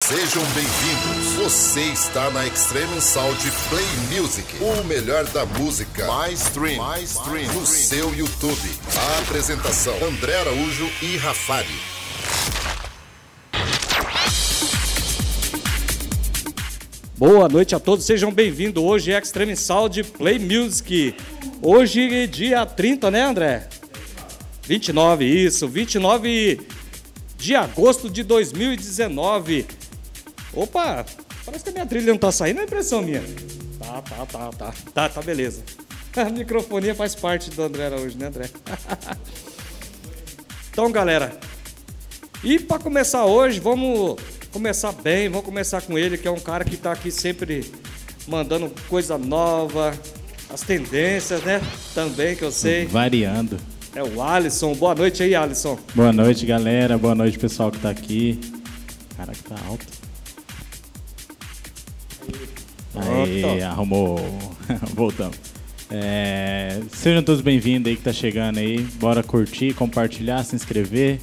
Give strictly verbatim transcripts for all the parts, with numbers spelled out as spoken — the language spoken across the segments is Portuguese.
Sejam bem-vindos. Você está na Extreme Sound Play Music, o melhor da música. Mais stream, mais stream no seu YouTube. A apresentação: André Araújo e Rafari. Boa noite a todos, sejam bem-vindos. Hoje é Extreme Sound Play Music. Hoje, dia trinta, né, André? vinte e nove, isso, vinte e nove de agosto de dois mil e dezenove. Opa, parece que a minha trilha não tá saindo, é impressão minha. Tá, tá, tá, tá, tá, tá, beleza. A microfonia faz parte do André hoje, né, André? Então, galera, e para começar hoje, vamos começar bem, vamos começar com ele, que é um cara que tá aqui sempre mandando coisa nova, as tendências, né, também, que eu sei. Variando. É o Alisson. Boa noite aí, Alisson. Boa noite, galera. Boa noite, pessoal que tá aqui. Caraca, tá alto. Aí, aí arrumou. Voltamos. É, sejam todos bem-vindos aí que tá chegando aí. Bora curtir, compartilhar, se inscrever.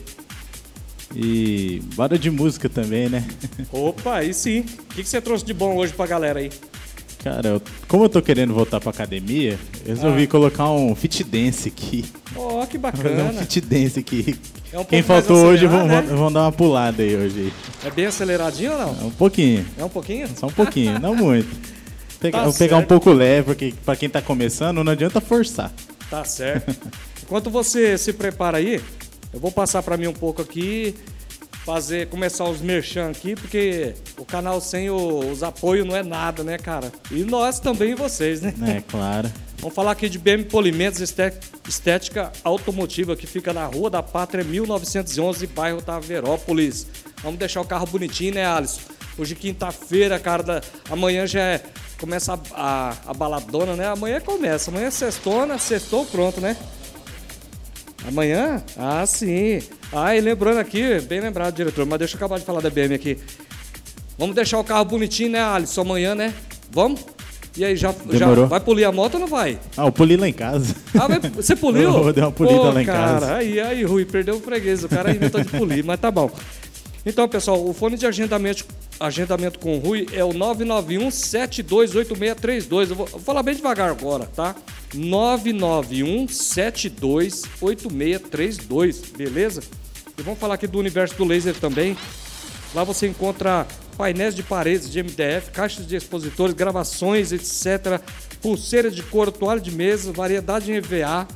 E bora de música também, né? Opa, aí sim. O que, que você trouxe de bom hoje pra galera aí? Cara, eu, como eu tô querendo voltar pra academia, eu resolvi ah. colocar um fit dance aqui. Ó, oh, que bacana. Um fit dance aqui. É um Quem faltou hoje, vão, né? vão dar uma pulada aí hoje. É bem aceleradinho ou não? É um pouquinho. É um pouquinho? Só um pouquinho, não muito. Pega, Tá vou pegar um pouco leve, porque pra quem tá começando, não adianta forçar. Tá certo. Enquanto você se prepara aí, eu vou passar pra mim um pouco aqui, fazer, começar os merchan aqui, porque o canal sem o, os apoios não é nada, né, cara? E nós também, vocês, né? É, claro. Vamos falar aqui de B M Polimentos Estética Automotiva, que fica na Rua da Pátria, mil novecentos e onze, bairro Taverópolis. Vamos deixar o carro bonitinho, né, Alisson? Hoje quinta-feira, cara, da... amanhã já é... começa a, a, a baladona, né? Amanhã começa, amanhã é sextona, sextou, pronto, né? Amanhã? Ah, sim. Ah, e lembrando aqui, bem lembrado, diretor, mas deixa eu acabar de falar da B M aqui. Vamos deixar o carro bonitinho, né, Alisson, amanhã, né? Vamos? E aí, já, já vai polir a moto ou não vai? Ah, eu poli lá em casa. Ah, vai, você poliu? Eu dei uma polida Pô, lá em cara, casa. Aí, aí, Rui, perdeu o freguês, o cara inventou de polir, mas tá bom. Então, pessoal, o fone de agendamento, agendamento com o Rui é o nove nove um, sete dois oito seis três dois. Eu vou, vou falar bem devagar agora, tá? nove nove um, sete dois oito seis três dois, beleza? E vamos falar aqui do universo do laser também. Lá você encontra painéis de paredes de M D F, caixas de expositores, gravações, etcétera. Pulseiras de couro, toalha de mesa, variedade em E V A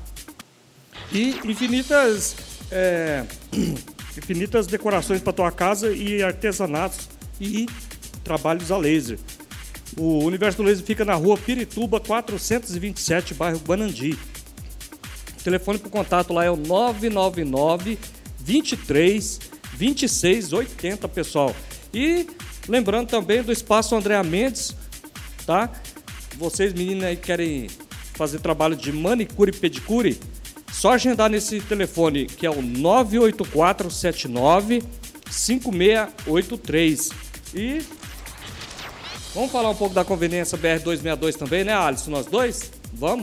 e infinitas... É... infinitas decorações para tua casa e artesanatos e trabalhos a laser. O Universo do Laser fica na Rua Pirituba, quatrocentos e vinte e sete, bairro Banandi. O telefone para o contato lá é o nove nove nove, vinte e três, vinte e seis, oitenta, pessoal. E lembrando também do Espaço Andréa Mendes, tá? Vocês meninas aí que querem fazer trabalho de manicure e pedicure, só agendar nesse telefone, que é o nove oito quatro, sete nove, cinco seis oito três. E vamos falar um pouco da conveniência B R duzentos e sessenta e dois também, né, Alisson? Nós dois? Vamos?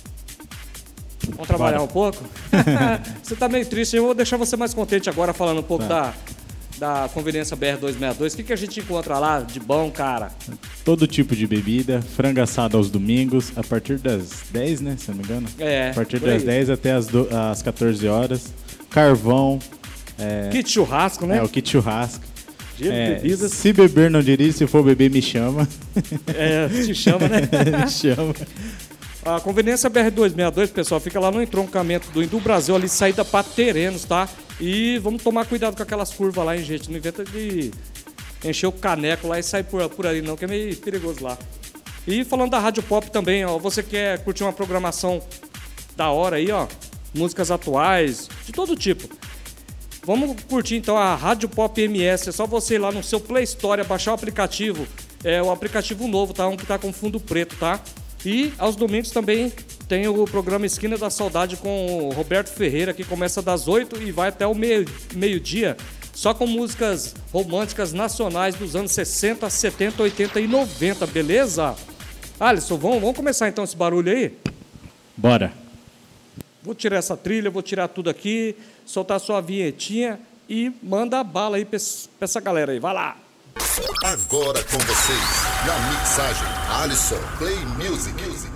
Vamos trabalhar Bora. um pouco? Você tá meio triste, eu vou deixar você mais contente agora falando um pouco tá. da, da conveniência B R duzentos e sessenta e dois. O que, que a gente encontra lá de bom, cara? Todo tipo de bebida, frango assado aos domingos, a partir das dez, né, se não me engano? É. A partir das dez até as, do, as quatorze horas. Carvão. É, kit churrasco, né? É, o kit churrasco. É, bebidas. Se beber, não dirige, se for beber, me chama. É, te chama, né? Me chama. A conveniência B R duzentos e sessenta e dois, pessoal, fica lá no entroncamento do Indo Brasil, ali saída para Terenos, tá? E vamos tomar cuidado com aquelas curvas lá, hein, gente? Não inventa de encher o caneco lá e sair por, por ali, não, que é meio perigoso lá. E falando da Rádio Pop também, ó, você quer curtir uma programação da hora aí, ó, músicas atuais, de todo tipo. Vamos curtir então a Rádio Pop M S, é só você ir lá no seu Play Store, baixar o aplicativo, é o aplicativo novo, tá? Um que tá com fundo preto, tá? E aos domingos também tem o programa Esquina da Saudade com o Roberto Ferreira, que começa das oito e vai até o meio, meio-dia, só com músicas românticas nacionais dos anos sessenta, setenta, oitenta e noventa, beleza? Alisson, vamos, vamos começar então esse barulho aí? Bora. Vou tirar essa trilha, vou tirar tudo aqui, soltar sua vinhetinha e manda a bala aí pra essa galera aí. Vai lá! Agora com vocês, na mixagem, Alisson Play Music. Music.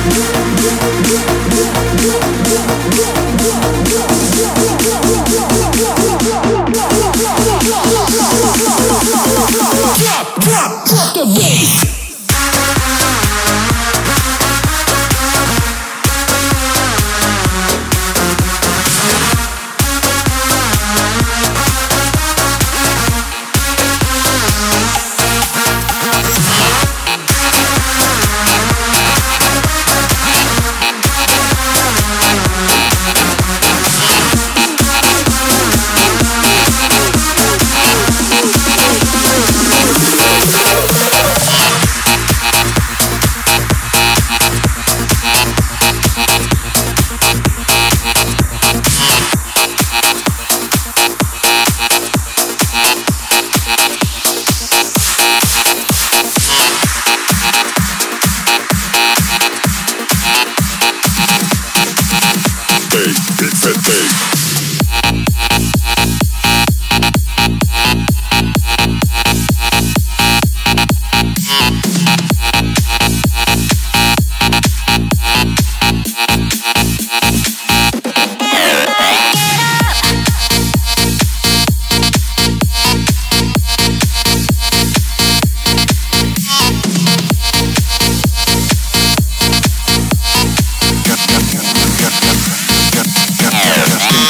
Just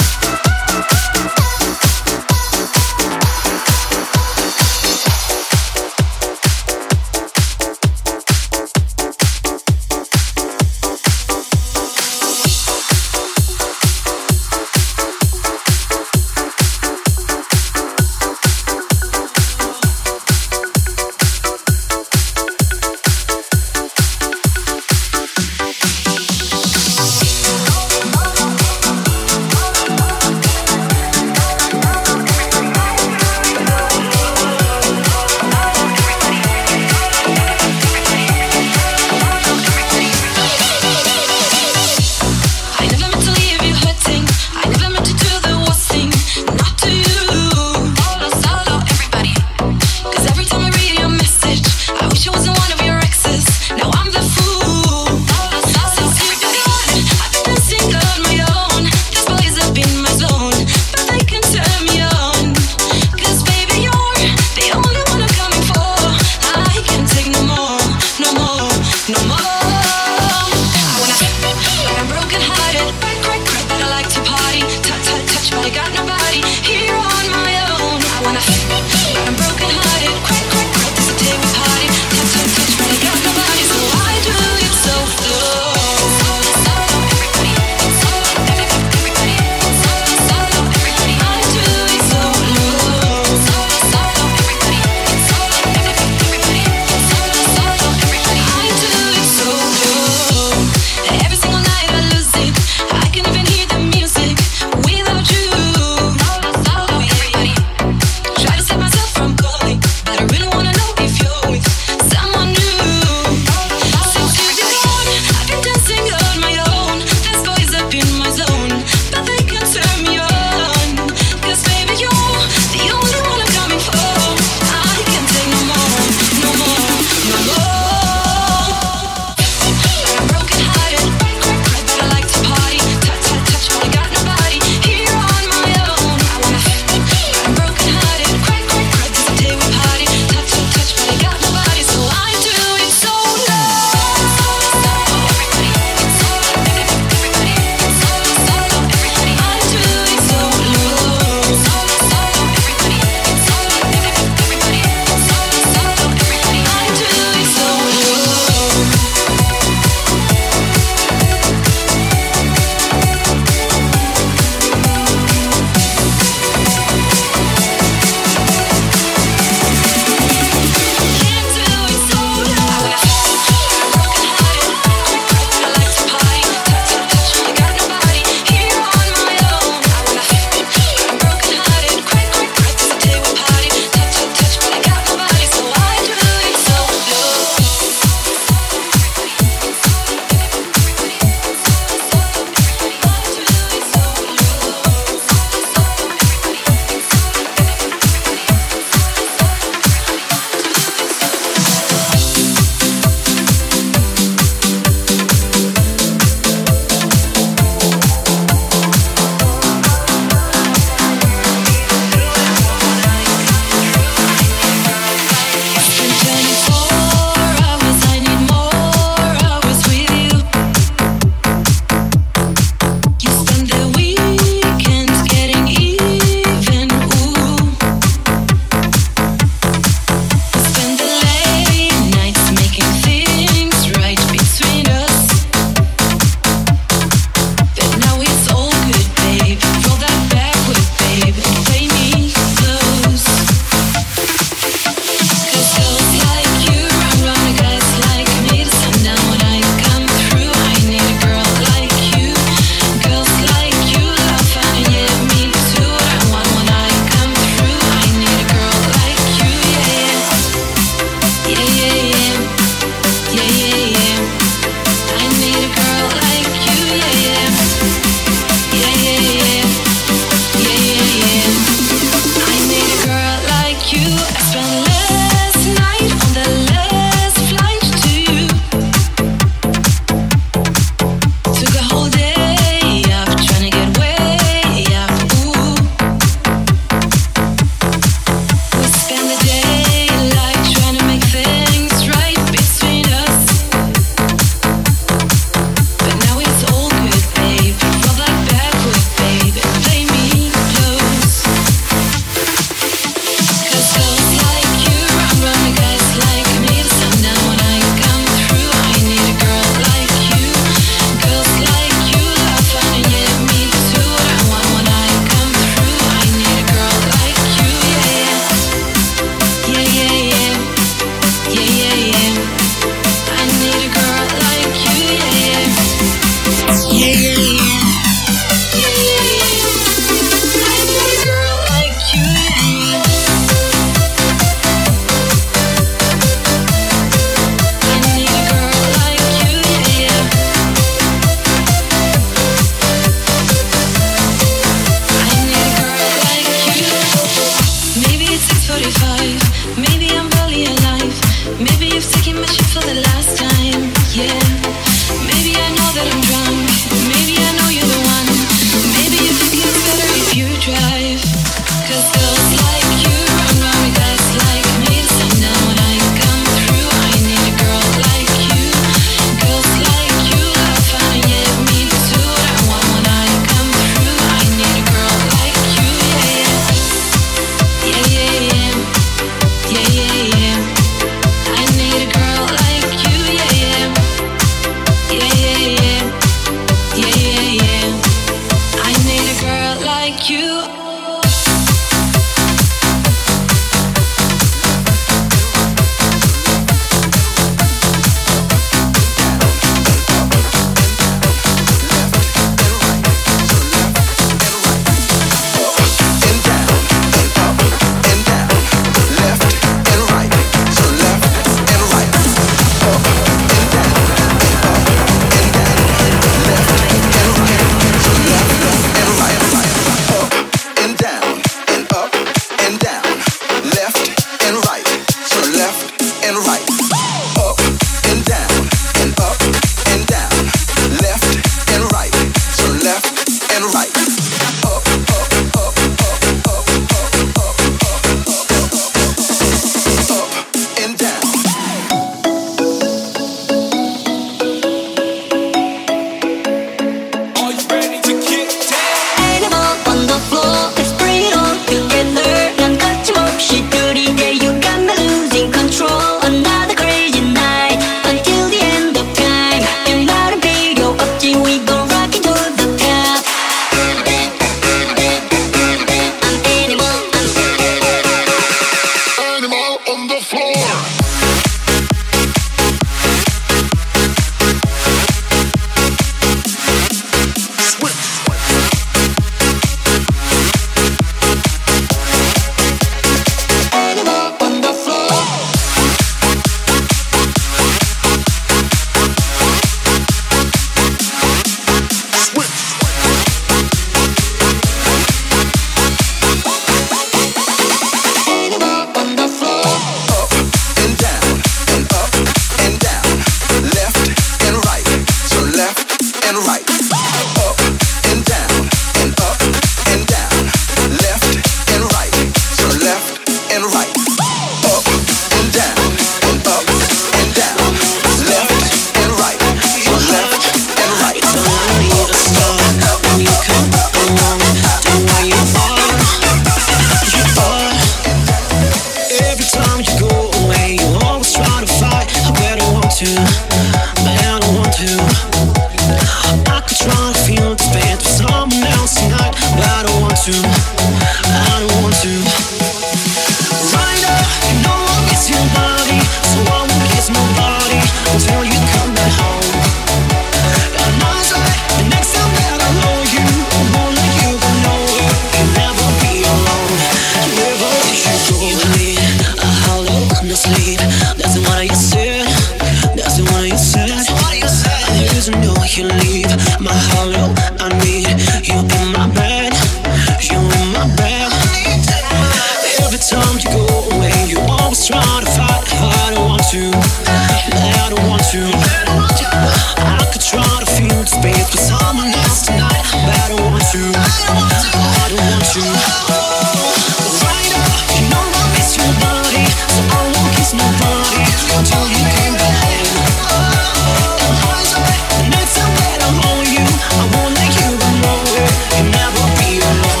to, I don't want to. Right now, you know I'll kiss your body, so I won't kiss nobody until you come back home. And I'll say the next time that I know you, I won't let you go nowhere. You'll never be alone. Wherever you go, you need a hollow no sleep. That's what you said. That's what you said. That's what you said. There's no you leave my hollow. I need you in my bed. You in my bed. Every time you go away, you always try to fight. I don't want to. I don't want to. I could try to feel the space for someone else tonight, but I don't want to. I don't want to. Right now, you know I miss your body, so I won't kiss nobody until you come back. And I say, the next time that I'm on you, I won't let you go nowhere. You'll never be alone.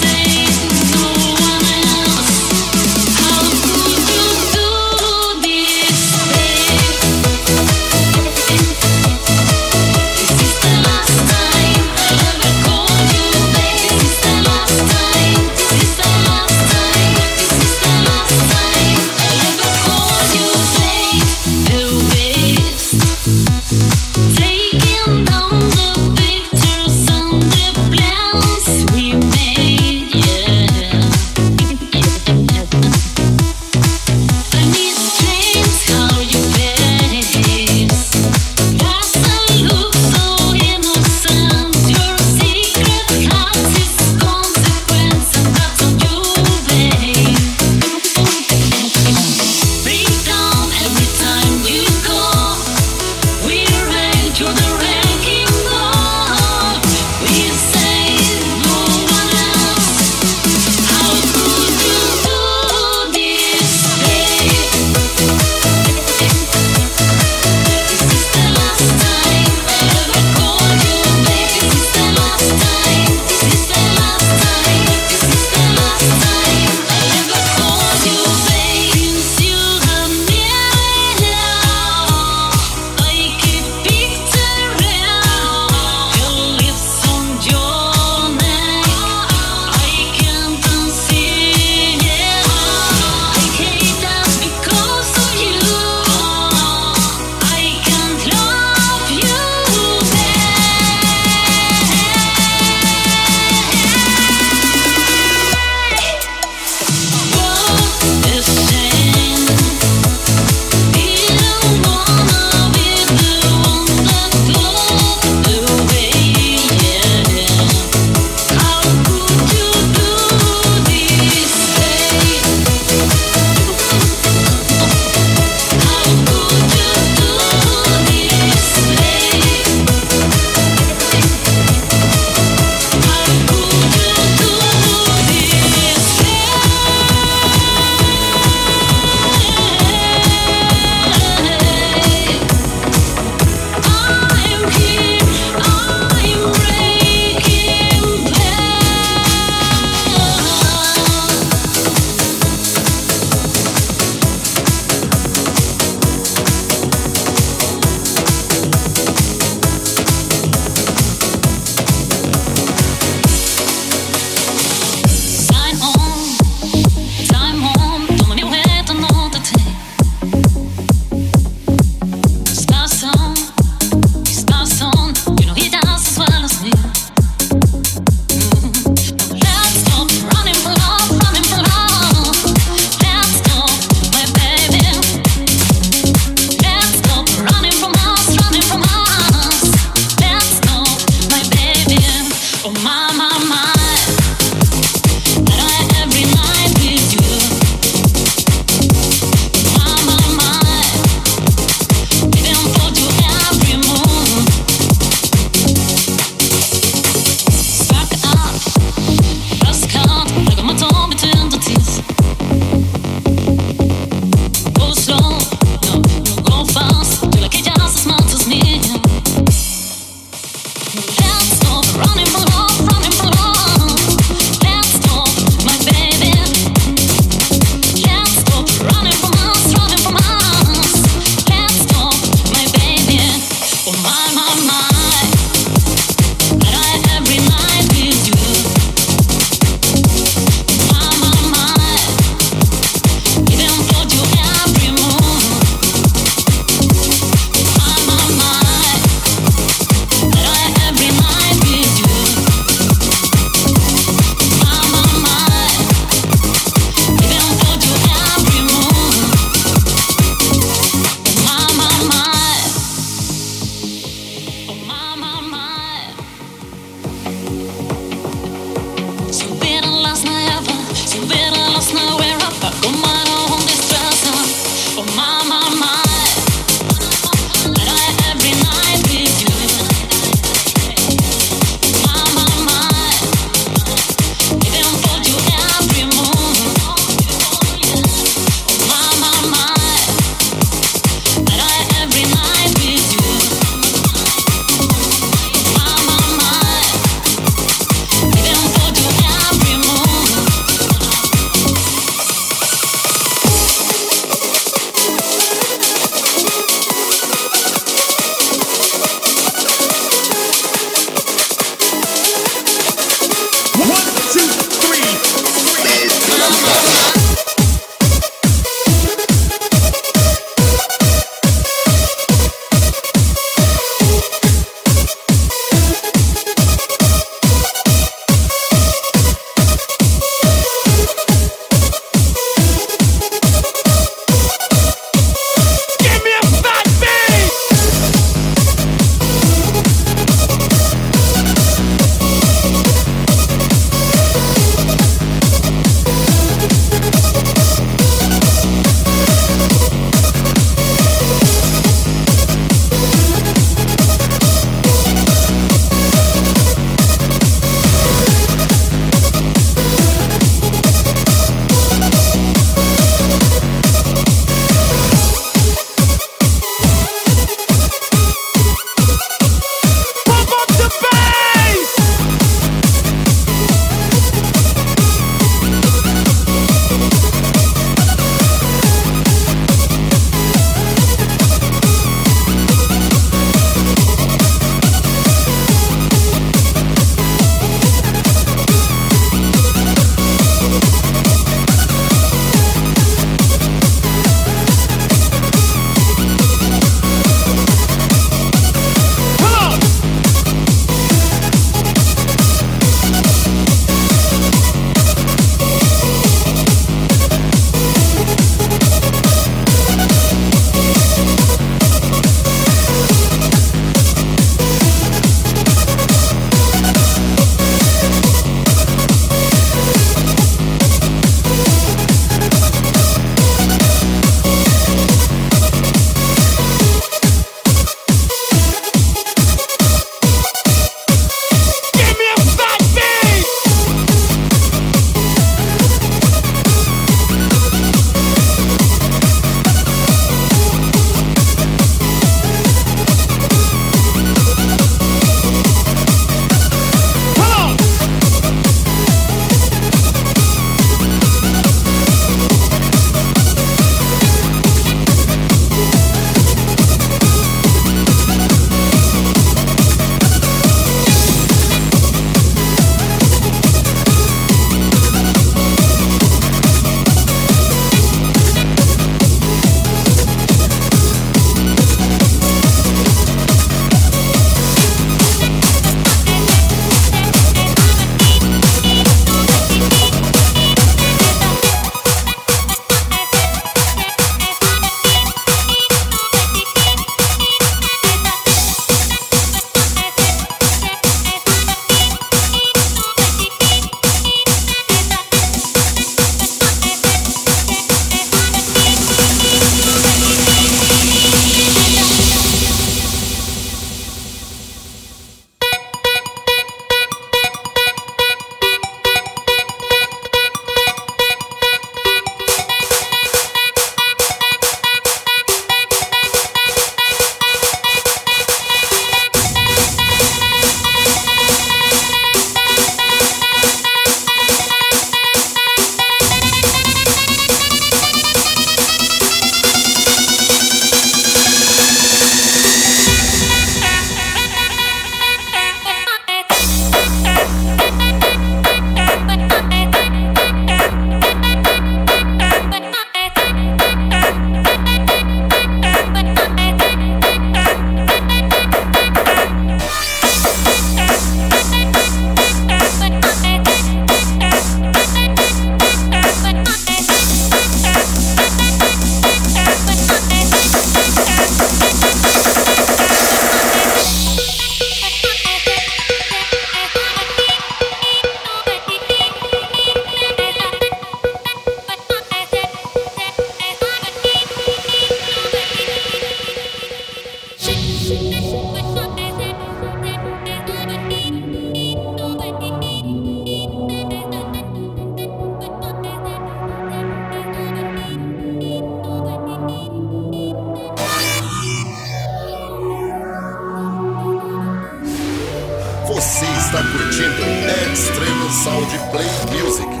está curtindo Extreme Sound Play Music.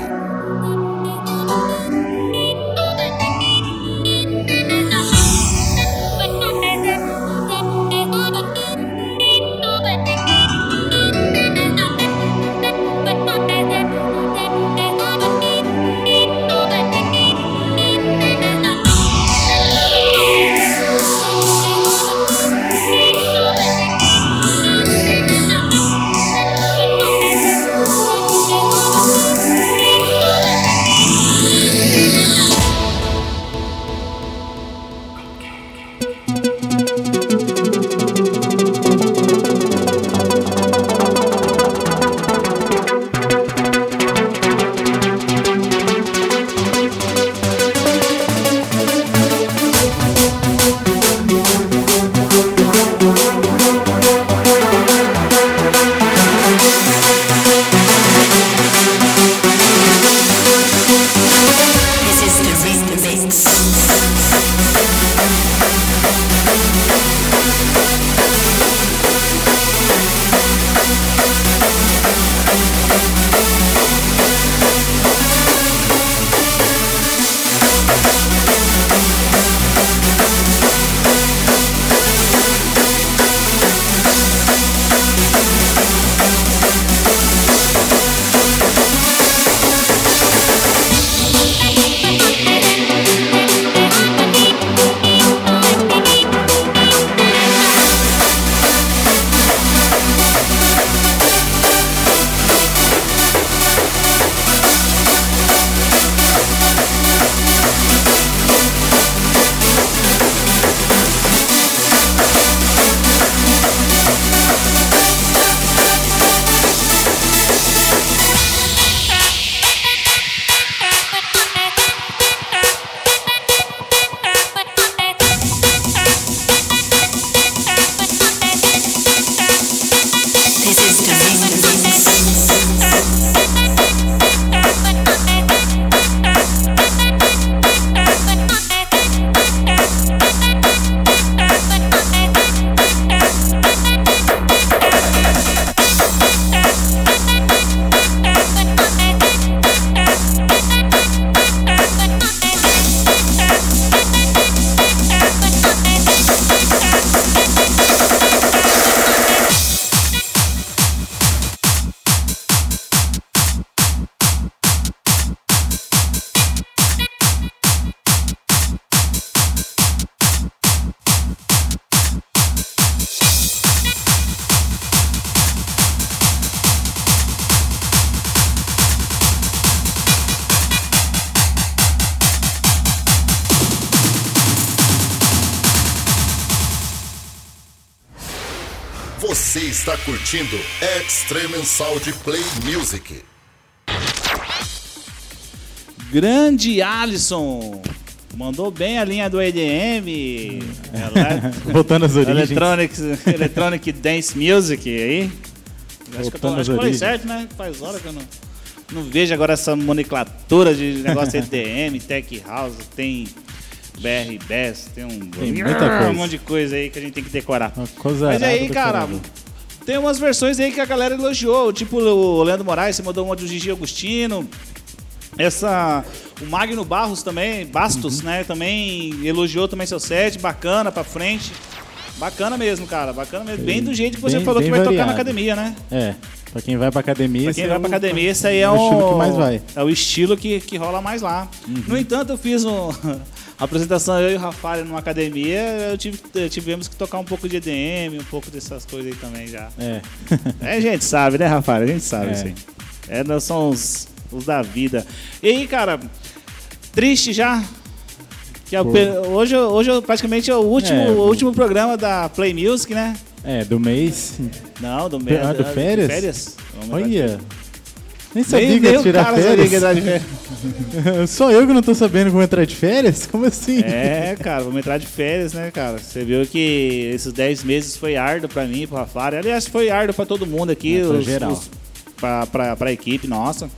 Você está curtindo Extreme Sound Play Music. Grande Alisson. Mandou bem a linha do E D M. Voltando às origens. Electronic, Electronic Dance Music aí. Acho que eu tô, Voltando acho às que falei origens. certo, né? Faz hora que eu não, não vejo agora essa nomenclatura de negócio E D M, Tech House, tem B R Bass, tem um, Tem muita coisa. um monte de coisa aí que a gente tem que decorar. Uma coisa Mas arada aí, do cara, caramba. tem umas versões aí que a galera elogiou, tipo o Leandro Moraes, você mandou uma do Gigi Agostino. Essa, o Magno Barros também, Bastos, né, também elogiou também seu set, bacana, pra frente. Bacana mesmo, cara, bacana mesmo. Bem do jeito que você Bem- falou que bem vai tocar na variado. academia, né? É, pra quem vai pra academia... Pra esse quem é vai o- pra academia, esse aí é o o, estilo que mais vai. é o estilo que, que rola mais lá. No entanto, eu fiz um, a apresentação, eu e o Rafael numa academia, eu tive, tivemos que tocar um pouco de E D M, um pouco dessas coisas aí também já. É. É, a gente sabe, né, Rafael? A gente sabe, É. sim. É, nós somos os, os da vida. E aí, cara, triste já. Que é o Pô. pe- hoje, hoje praticamente é o último, É, o último programa da Play Music, né? É, do mês. Não, do Ah, mês. do férias? férias. Vamos Olha. Nem sabia Nem, que nem ia o tirar cara sabia que ia férias. entrar de férias. Só eu que não tô sabendo que vou entrar de férias? Como assim? É, cara, vamos entrar de férias, né, cara? Você viu que esses dez meses foi árduo pra mim, pro Rafael. Aliás, foi árduo pra todo mundo aqui. É, pra os, geral. os- pra, pra, pra equipe nossa.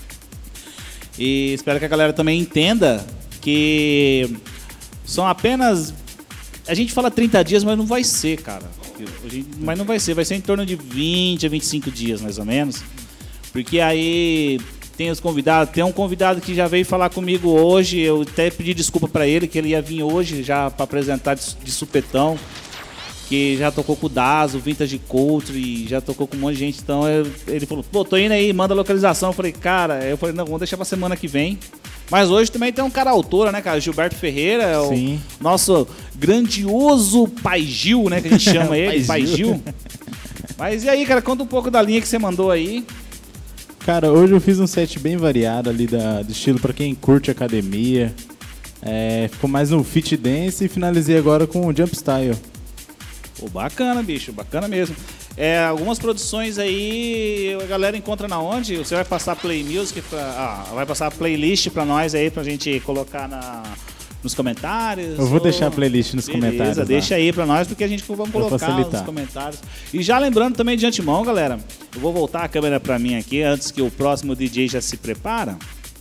E espero que a galera também entenda que são apenas... A gente fala trinta dias, mas não vai ser, cara. Felipe? Hoje, mas não vai ser, vai ser em torno de vinte a vinte e cinco dias, mais ou menos. Porque aí tem os convidados, tem um convidado que já veio falar comigo hoje, eu até pedi desculpa pra ele, que ele ia vir hoje já pra apresentar de, de supetão, que já tocou com o Dazo, Vintage Country, já tocou com um monte de gente, então eu, ele falou, pô, tô indo aí, manda a localização. Eu falei, cara, eu falei, não, vamos deixar pra semana que vem. Mas hoje também tem um cara autora, né, cara? Gilberto Ferreira, Sim. o nosso grandioso Pai Gil, né, que a gente chama ele, Pai Gil. Mas e aí, cara, conta um pouco da linha que você mandou aí. Cara, hoje eu fiz um set bem variado ali da, do estilo pra quem curte academia. É, ficou mais no fit dance e finalizei agora com o jump style. Pô, bacana, bicho, bacana mesmo. É, algumas produções aí a galera encontra na onde? Você vai passar play music pra, ah, vai passar a playlist pra nós aí pra gente colocar na, nos comentários? Eu vou ou... deixar a playlist nos Beleza, comentários. Lá. Deixa aí pra nós porque a gente vamos colocar facilitar. nos comentários. E já lembrando também de antemão, galera, eu vou voltar a câmera pra mim aqui antes que o próximo D J já se prepara.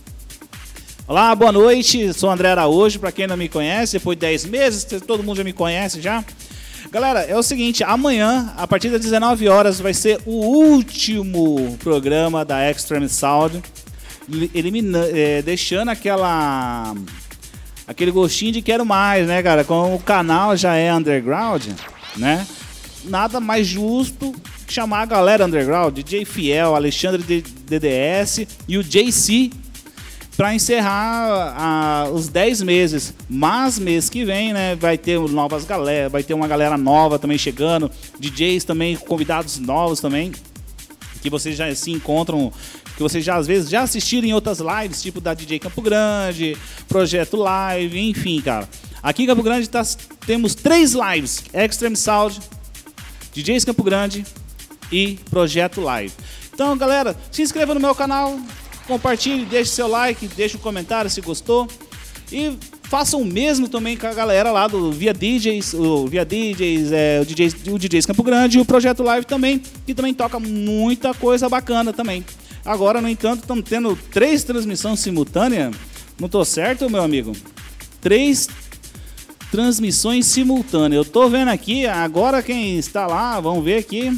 Olá, boa noite, sou o André Araújo, pra quem não me conhece, depois de dez meses, todo mundo já me conhece já. Galera, é o seguinte, amanhã, a partir das dezenove horas, vai ser o último programa da Extreme Sound, elimina, é, deixando aquela, aquele gostinho de quero mais, né, cara? Como o canal já é underground, né? Nada mais justo que chamar a galera underground, D J Fiel, Alexandre D D S e o J C, para encerrar a, os dez meses. Mas mês que vem, né, vai ter novas galera, vai ter uma galera nova também chegando, D Js também, convidados novos também, que vocês já se encontram, que vocês já às vezes já assistiram em outras lives, tipo da D J Campo Grande, Projeto Live, enfim, cara. Aqui em Campo Grande tá, temos três lives, Extreme Sound, D Js Campo Grande e Projeto Live. Então, galera, se inscreva no meu canal, compartilhe, deixe seu like, deixe um comentário se gostou. E faça o mesmo também com a galera lá do Via D Js, o Via D Js, é, o, D Js o D Js Campo Grande e o Projeto Live também, que também toca muita coisa bacana também. Agora, no entanto, estamos tendo três transmissões simultâneas. Não tô certo, meu amigo? Três transmissões simultâneas. Eu tô vendo aqui, agora quem está lá, vamos ver aqui.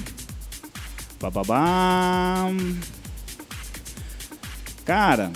Bababá. Cara,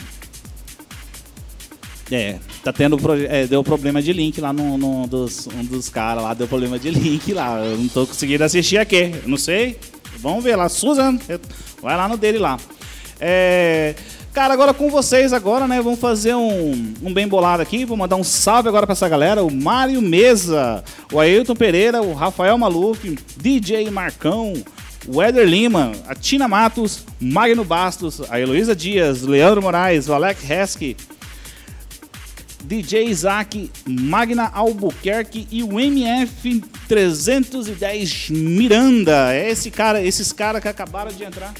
é, tá tendo, é, deu problema de link lá no, no dos, um dos caras lá, deu problema de link lá, eu não tô conseguindo assistir aqui, eu não sei, vamos ver lá, Susan, vai lá no dele lá. É, cara, agora com vocês agora, né, vamos fazer um, um bem bolado aqui, vou mandar um salve agora pra essa galera, o Mário Mesa, o Ailton Pereira, o Rafael Maluf, D J Marcão, o Éder Lima, a Tina Matos, Magno Bastos, a Heloísa Dias, Leandro Moraes, o Alec Hesky, D J Isaac, Magna Albuquerque e o M F trezentos e dez Miranda. É esse cara, esses caras que acabaram de entrar.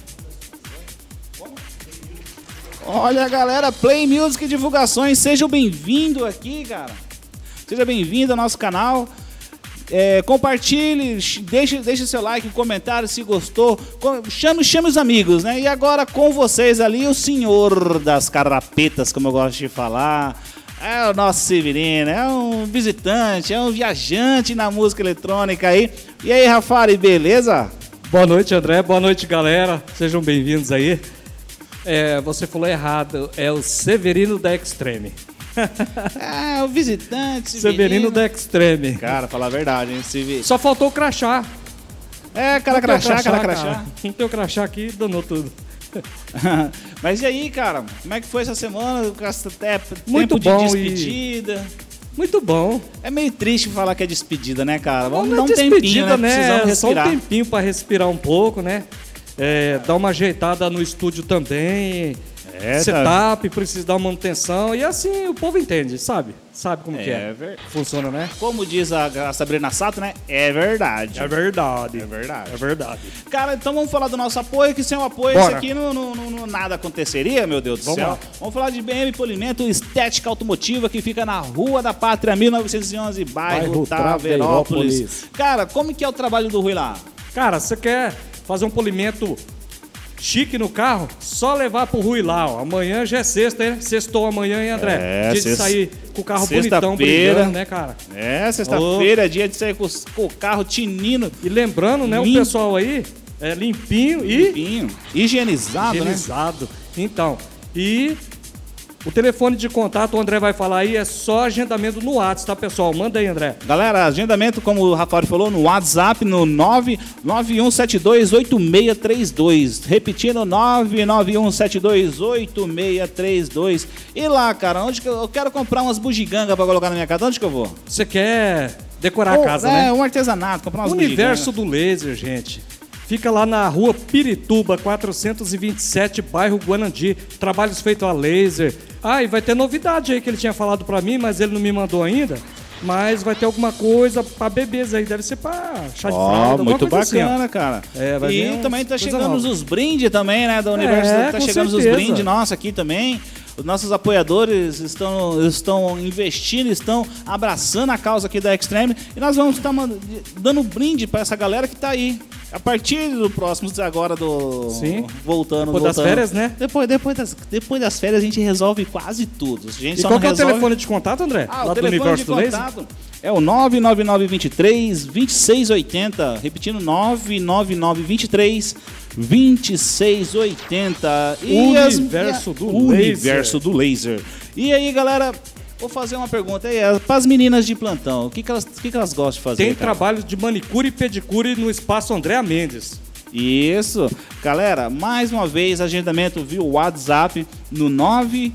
Olha, galera, Play Music Divulgações, sejam bem-vindos aqui, cara. Seja bem-vindo ao nosso canal. É, compartilhe, deixe, deixe seu like, comentário se gostou, chame, chame os amigos, né? E agora com vocês ali, o senhor das carrapetas, como eu gosto de falar, é o nosso Severino, é um visitante, é um viajante na música eletrônica aí. E aí, Rafari, beleza? Boa noite, André, boa noite, galera, sejam bem-vindos aí. É, você falou errado, é o Severino da Extreme. Ah, o visitante, Severino, Severino da Extreme. Cara, falar a verdade, hein? Se... Só faltou o crachá. É, cara crachá, crachá, cara crachá. Cara. Não tem o crachá aqui, danou tudo. Mas e aí, cara? Como é que foi essa semana? Até Muito tempo bom de despedida. E... Muito bom. É meio triste falar que é despedida, né, cara? Vamos não dar um é tempinho, né? né? Precisamos respirar. Só um tempinho pra respirar um pouco, né? É, dar uma ajeitada no estúdio também. É, setup, tá. Precisa dar uma manutenção. E assim o povo entende, sabe? Sabe como é, que é. Ver... Funciona, né? Como diz a, a Sabrina Sato, né? É verdade. É verdade. É verdade. É verdade. Cara, então vamos falar do nosso apoio, que sem o apoio Bora. Isso aqui não, não, não, não nada aconteceria, meu Deus do vamos céu. Lá. Vamos falar de B M Polimento Estética Automotiva, que fica na Rua da Pátria, mil novecentos e onze, bairro, bairro Taverópolis. Cara, como que é o trabalho do Rui lá? Cara, você quer fazer um polimento chique no carro, só levar pro Rui lá, ó. Amanhã já é sexta, hein? Sextou amanhã, hein, André? É, dia sexta- de sair com o carro sexta-feira. bonitão, brilhando, né, cara? É, sexta-feira é dia de sair com, os- com o carro tinindo, E lembrando, né, Lim- o pessoal aí é limpinho e limpinho, higienizado, né? higienizado. Então, e o telefone de contato, o André vai falar aí, é só agendamento no WhatsApp, tá, pessoal? Manda aí, André. Galera, agendamento, como o Rafael falou, no WhatsApp, no nove nove um sete dois oito seis três dois. Repetindo, nove nove um sete dois oito seis três dois. E lá, cara, onde que eu, eu quero comprar umas bugigangas pra colocar na minha casa, onde que eu vou? Você quer decorar a Ou, casa, é, né? um artesanato, comprar umas Universo bugigangas. do Laser, gente. Fica lá na rua Pirituba, quatrocentos e vinte e sete, bairro Guanandi. Trabalhos feitos a laser. Ah, e vai ter novidade aí que ele tinha falado pra mim, mas ele não me mandou ainda. Mas vai ter alguma coisa pra bebês aí. Deve ser pra chá de Ó, fralda, alguma muito coisa assim, ó. bacana, cara. É, vai vir e uns também tá coisa chegando nova. os brindes também, né? Da Universo, É, tá com chegando os certeza. brindes nossos aqui também. Os nossos apoiadores estão, estão investindo, estão abraçando a causa aqui da Extreme. E nós vamos estar mand- dando brinde pra essa galera que tá aí. A partir do próximo agora do... Sim. Voltando, Depois das voltando. férias, né? Depois, depois, das, depois das férias a gente resolve quase tudo. A gente E só qual não que é o resolve... telefone de contato, André? Ah, lá o do telefone Universo de do Laser? contato é o nove nove nove dois três dois seis oito zero. Repetindo, nove nove nove dois três dois seis oito zero. E as- Universo do Universo Laser. do Laser. E aí, galera, vou fazer uma pergunta aí. Para as meninas de plantão, o que, que, elas, o que, que elas gostam de fazer? Tem cara? trabalho de manicure e pedicure no espaço André Mendes. Isso. Galera, mais uma vez, agendamento via WhatsApp no nove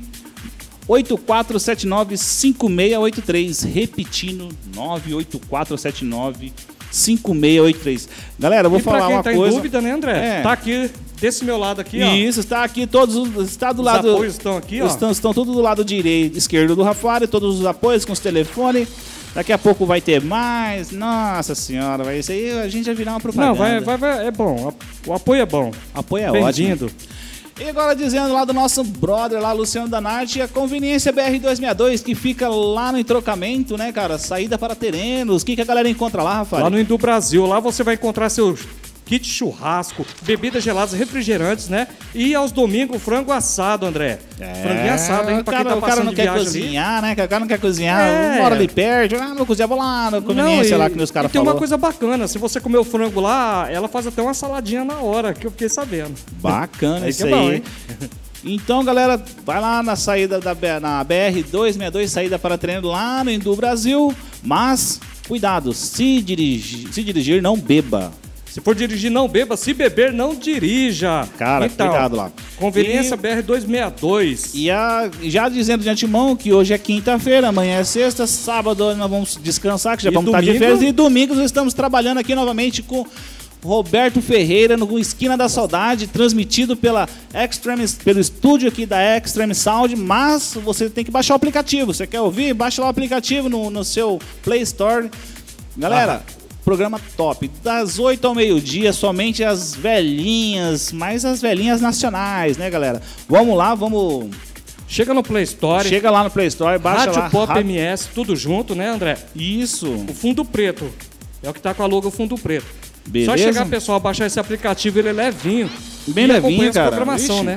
oito quatro sete nove cinco seis oito três. Repetindo, nove oito quatro sete nove cinco seis oito três. Galera, eu vou e pra falar quem uma tá coisa. em dúvida, né, André? É. Tá aqui, desse meu lado aqui, ó. Isso, está aqui, todos os- está do Os lado. apoios estão aqui, ó. Estão, estão todos do lado direito, esquerdo do Rafael, todos os apoios com os telefones. Daqui a pouco vai ter mais. Nossa senhora, vai isso aí, a gente vai virar uma propaganda. Não, vai, vai, vai, é bom. O apoio é bom. Apoio é ótimo. Bem-vindo. E agora dizendo lá do nosso brother lá, Luciano Danarte, a Conveniência B R duzentos e sessenta e dois, que fica lá no entrocamento, né, cara? Saída para Terenos. O que, que a galera encontra lá, Rafael? Lá no Indo Brasil, lá você vai encontrar seus kit churrasco, bebidas geladas, refrigerantes, né? E aos domingos, frango assado, André. Franguinho assado, hein? o Pra cara, quem tá o cara passando não de quer viagem cozinhar, né? O cara não quer cozinhar, É. mora ali perto. Ah, não vou cozinhar, vou lá na ali. Conveniência e- lá que os caras e tem uma falaram. coisa bacana, se você comer o frango lá, ela faz até uma saladinha na hora, que eu fiquei sabendo. Bacana Aí isso que é aí. bom, hein? Então, galera, vai lá na saída da B- na B R duzentos e sessenta e dois, saída para treino lá no Indu Brasil. Mas, cuidado, se dirigir, se dirigir não beba. Se for dirigir, não beba. Se beber, não dirija. Cara, então, cuidado lá. Conveniência E- B R duzentos e sessenta e dois. E a- já dizendo de antemão que hoje é quinta-feira, amanhã é sexta, sábado nós vamos descansar, que já E vamos estar de domingo? férias. E domingo nós estamos trabalhando aqui novamente com Roberto Ferreira no Esquina da Saudade, transmitido pela Extreme, pelo estúdio aqui da Extreme Sound. Mas você tem que baixar o aplicativo. Você quer ouvir? Baixa lá o aplicativo no, no seu Play Store. Galera, programa top. Das oito ao meio-dia, somente as velhinhas, mais as velhinhas nacionais, né, galera? Vamos lá, vamos. Chega no Play Store. Chega lá no Play Store, baixa Rádio lá. Pop Ra- M S, tudo junto, né, André? Isso. O fundo preto. É o que tá com a logo fundo preto. Beleza. Só chegar, pessoal, baixar esse aplicativo, ele é levinho. Bem e levinho, acompanha essa cara. programação, Vixe. né?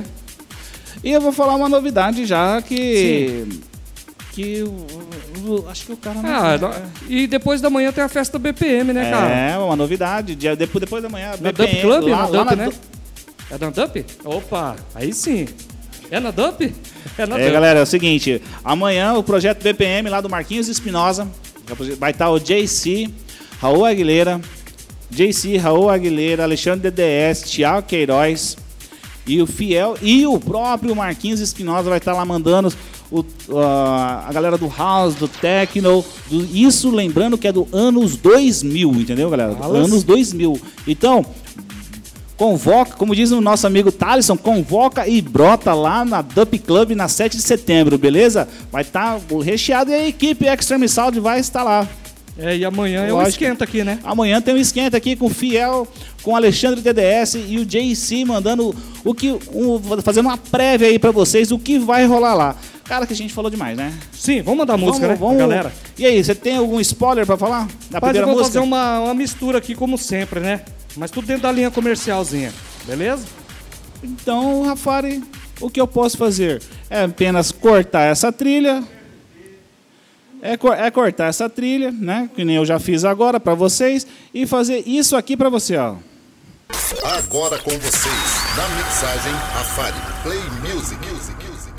E eu vou falar uma novidade já que. Que. o- o- acho que o cara não. Ah, não- e depois da manhã tem a festa B P M, né, cara? É, uma novidade. Dia, depois, depois da manhã. Na B P M, Dump Club? lá, na lá Dump, na né? Du- É da Dump? Opa, aí sim. É na Dump? É na É, Dump. galera, é o seguinte. Amanhã o projeto B P M lá do Marquinhos Espinosa. Vai estar o J C, Raul Aguilera, J C, Raul Aguilera, Alexandre D D S, Thiago Queiroz e o Fiel e o próprio Marquinhos Espinosa vai estar lá mandando o- a, a galera do House, do Techno, do- isso lembrando que é do anos dois mil, entendeu, galera? Alas. Anos dois mil. Então, convoca, como diz o nosso amigo Thaleson, convoca e brota lá na Dump Club na sete de setembro, beleza? Vai estar recheado e a equipe Extreme Sound vai estar lá. É, e amanhã é o Lógico. esquenta aqui, né? Amanhã tem um esquenta aqui com o Fiel, com o Alexandre D D S e o J C mandando o que, um, fazendo uma prévia aí pra vocês, o que vai rolar lá. Cara, que a gente falou demais, né? Sim, vamos mandar música, Vamos- né, vamos- galera? E aí, você tem algum spoiler pra falar? Da Mas eu primeira vou música? fazer uma, uma mistura aqui, como sempre, né? Mas tudo dentro da linha comercialzinha, beleza? Então, Rafari, o que eu posso fazer? É apenas cortar essa trilha. É, cor- é cortar essa trilha, né? Que nem eu já fiz agora para vocês. E fazer isso aqui para você, ó. Agora com vocês, na mixagem Rafari Play Music. Music, music, music.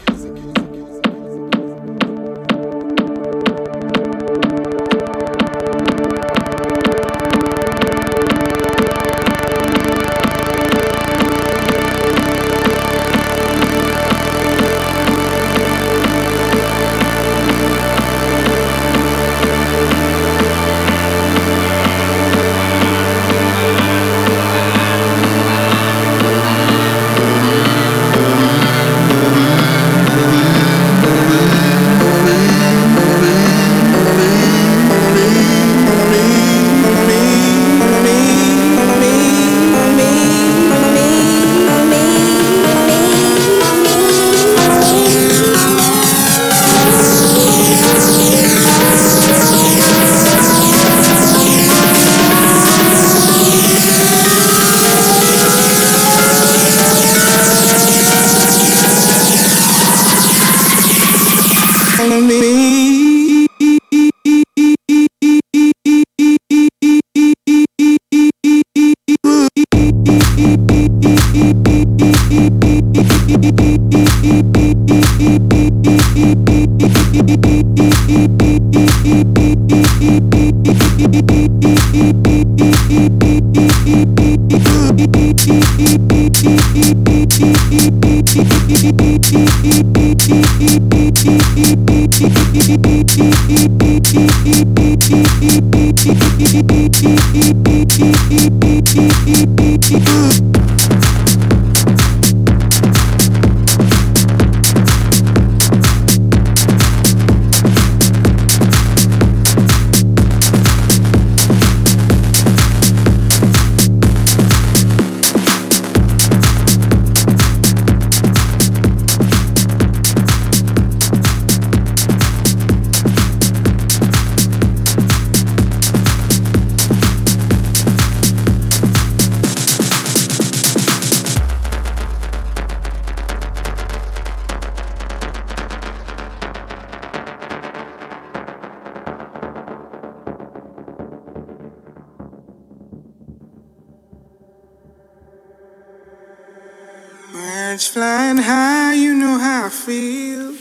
Birds flying high, you know how I feel.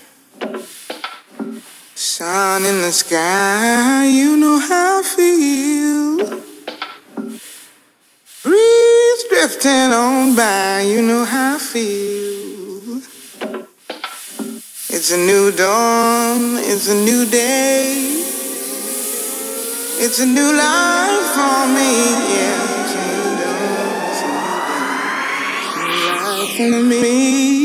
Sun in the sky, you know how I feel. Breeze drifting on by, you know how I feel. It's a new dawn, it's a new day. It's a new life for me, yeah. It's a new dawn, it's a new day. For me.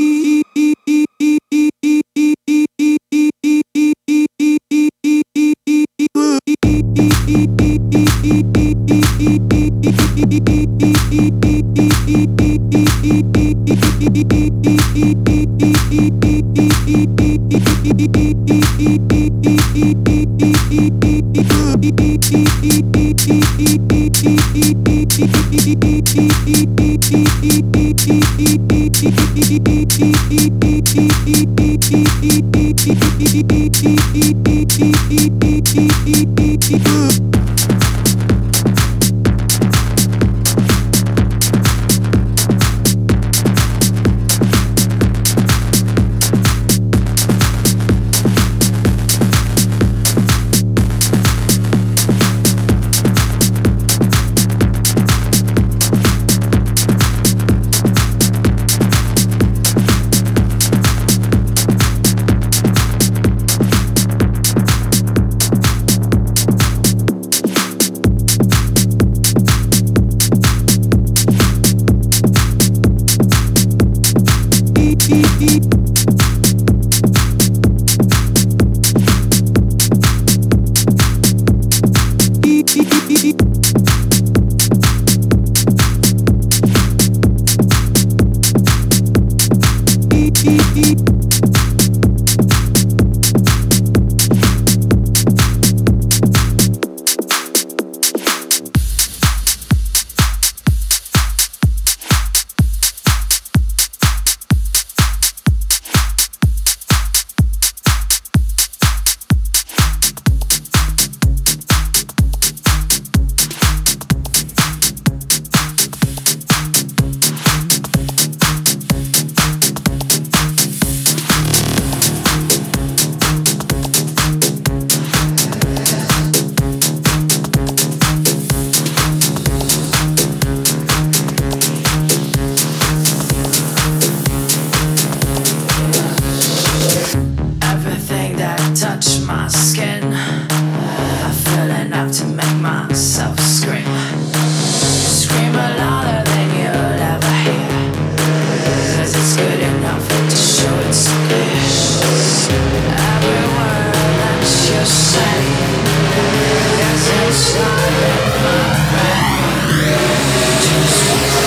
it's good enough to show it's okay. Every word that you say is inside of my brain. Just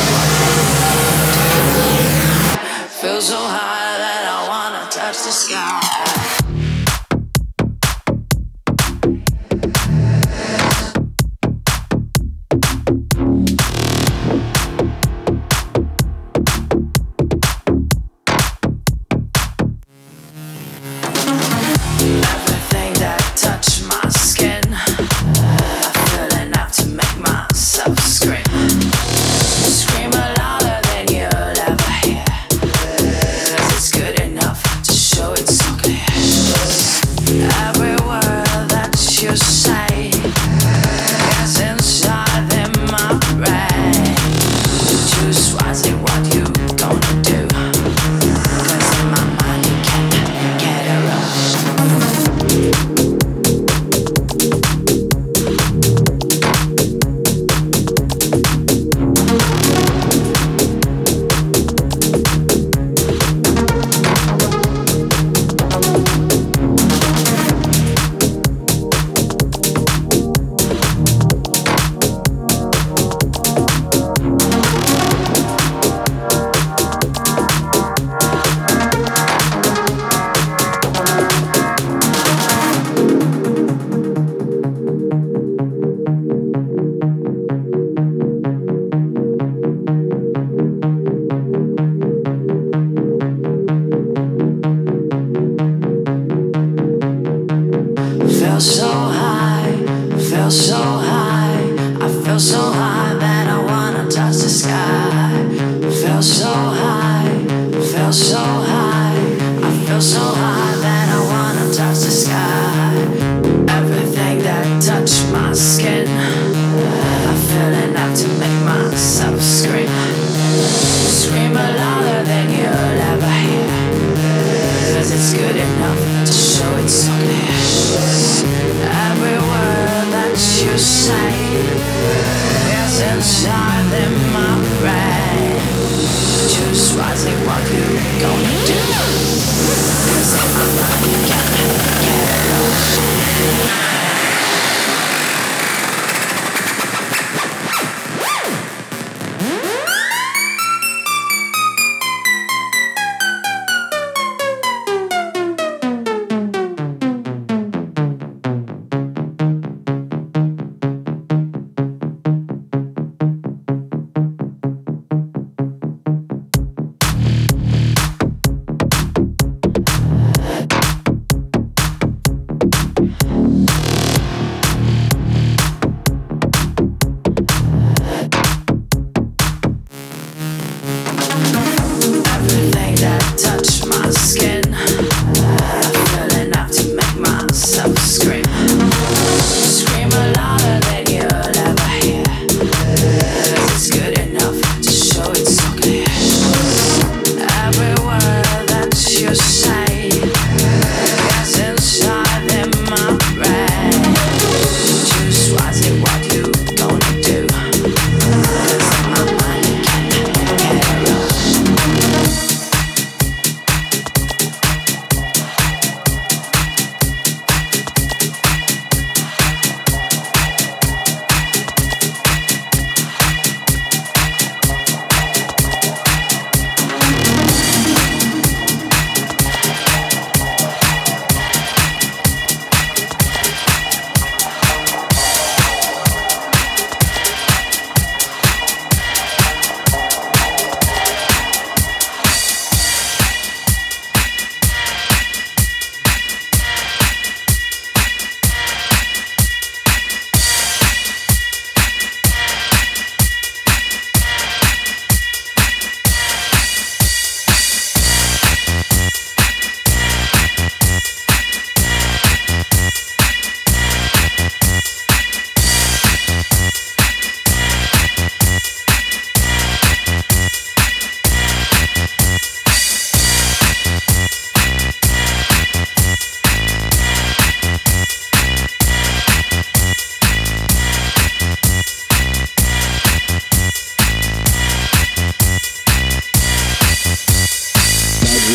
feel so high that I wanna touch the sky. Everything that touched my skin, I feel enough to make myself scream. Scream louder than you'll ever hear, 'cause it's good enough to show it's so clear. Every word that you say is inside in my brain. Choose wisely what you gonna do, 'cause in my mind you can't get around. Feel so high, feel so high. I feel so high that I wanna touch the sky. Feel so high, feel so high. I feel so high that I wanna touch the sky. Everything that touched my skin, I feel enough to make myself scream. Scream louder than you'll ever hear, 'cause it's good enough to show it's so clear. Every word that you say is inside in my brain. Choose wisely what you gonna do, 'cause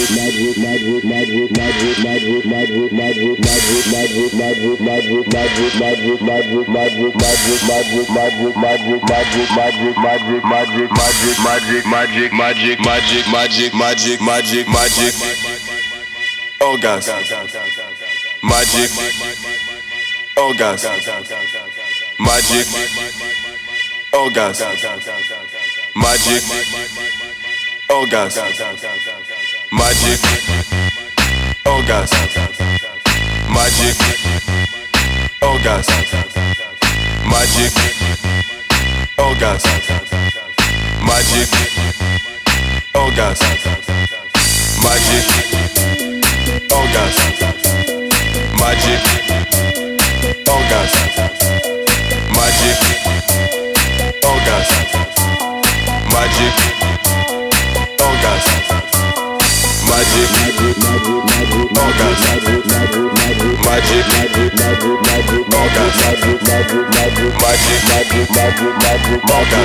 magic, magic, magic, magic, magic, magic, magic. Oh gas, magic. Oh gas, magic. Oh gas, magic. Oh gas, magic. Oh gas, magic. Oh gas, magic. Oh gas, magic. Oh gas, magic. Oh gas, magic. Oh gas, magic. Oh gas, magic. Oh gas, magic. Oh gas, magic. Oh gas, magic. Magic, magic, magic,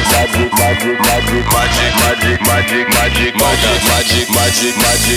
magic, magic, magic, magic, magic.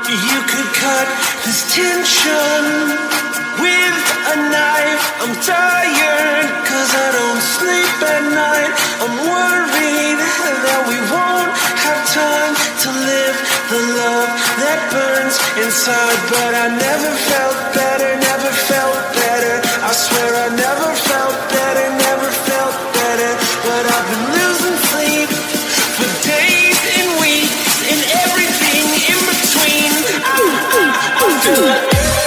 You could cut this tension with a knife. I'm tired, cause I don't sleep at night. I'm worried that we won't have time to live the love that burns inside. But I never felt better, never felt better. I swear I never felt better, never felt better. But I've been losing sleep for days and weeks and everything in between. I, I, I feel like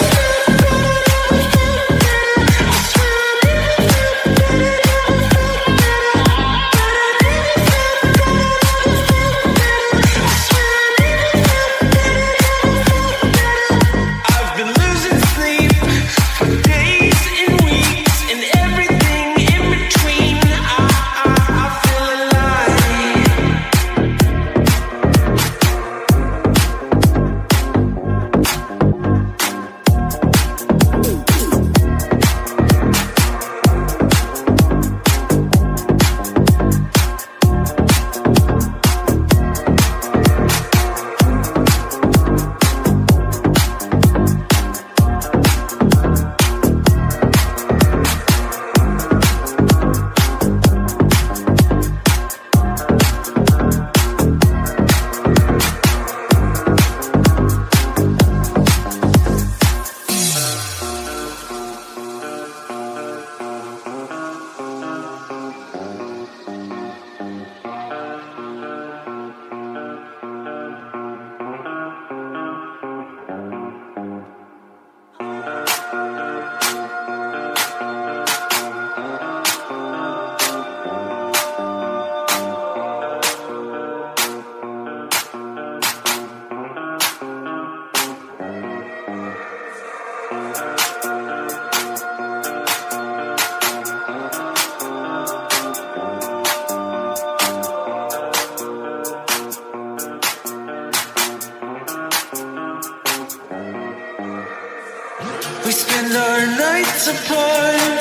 we spend our nights apart.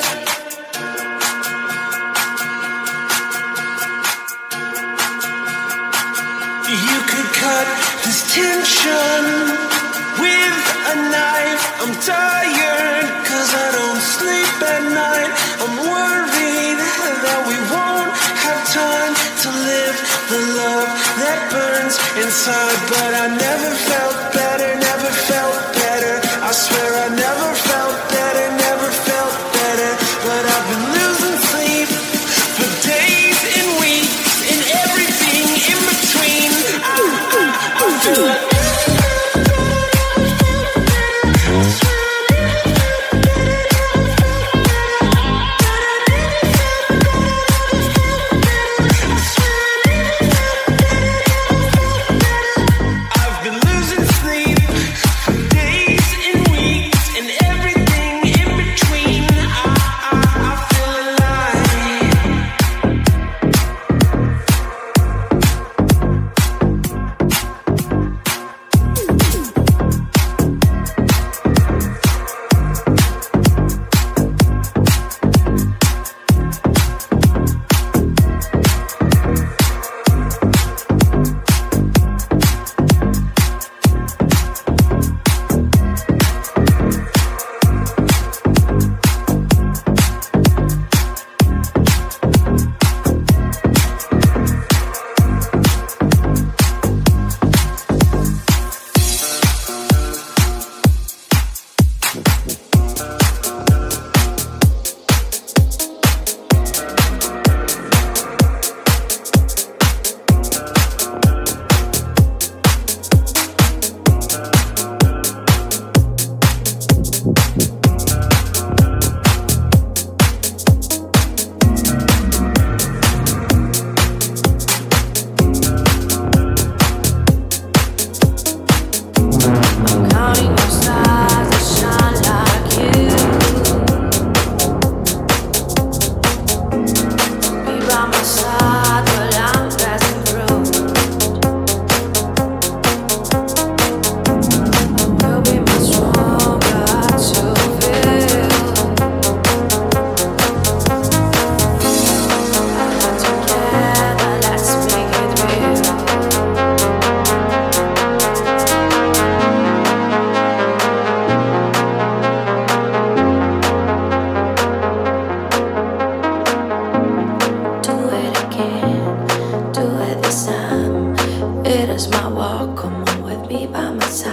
You could cut this tension with a knife. I'm tired, cause I don't sleep at night. I'm worried that we won't have time to live the love that burns inside. But I never felt better, never felt better. I swear I never felt better, never felt better. But I've been losing sleep for days and weeks and everything in between. I, I, I feel like I've been losing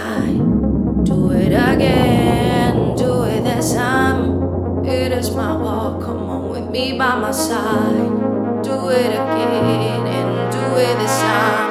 side. Do it again, do it this time. It is my walk, come on with me by my side. Do it again and do it this time.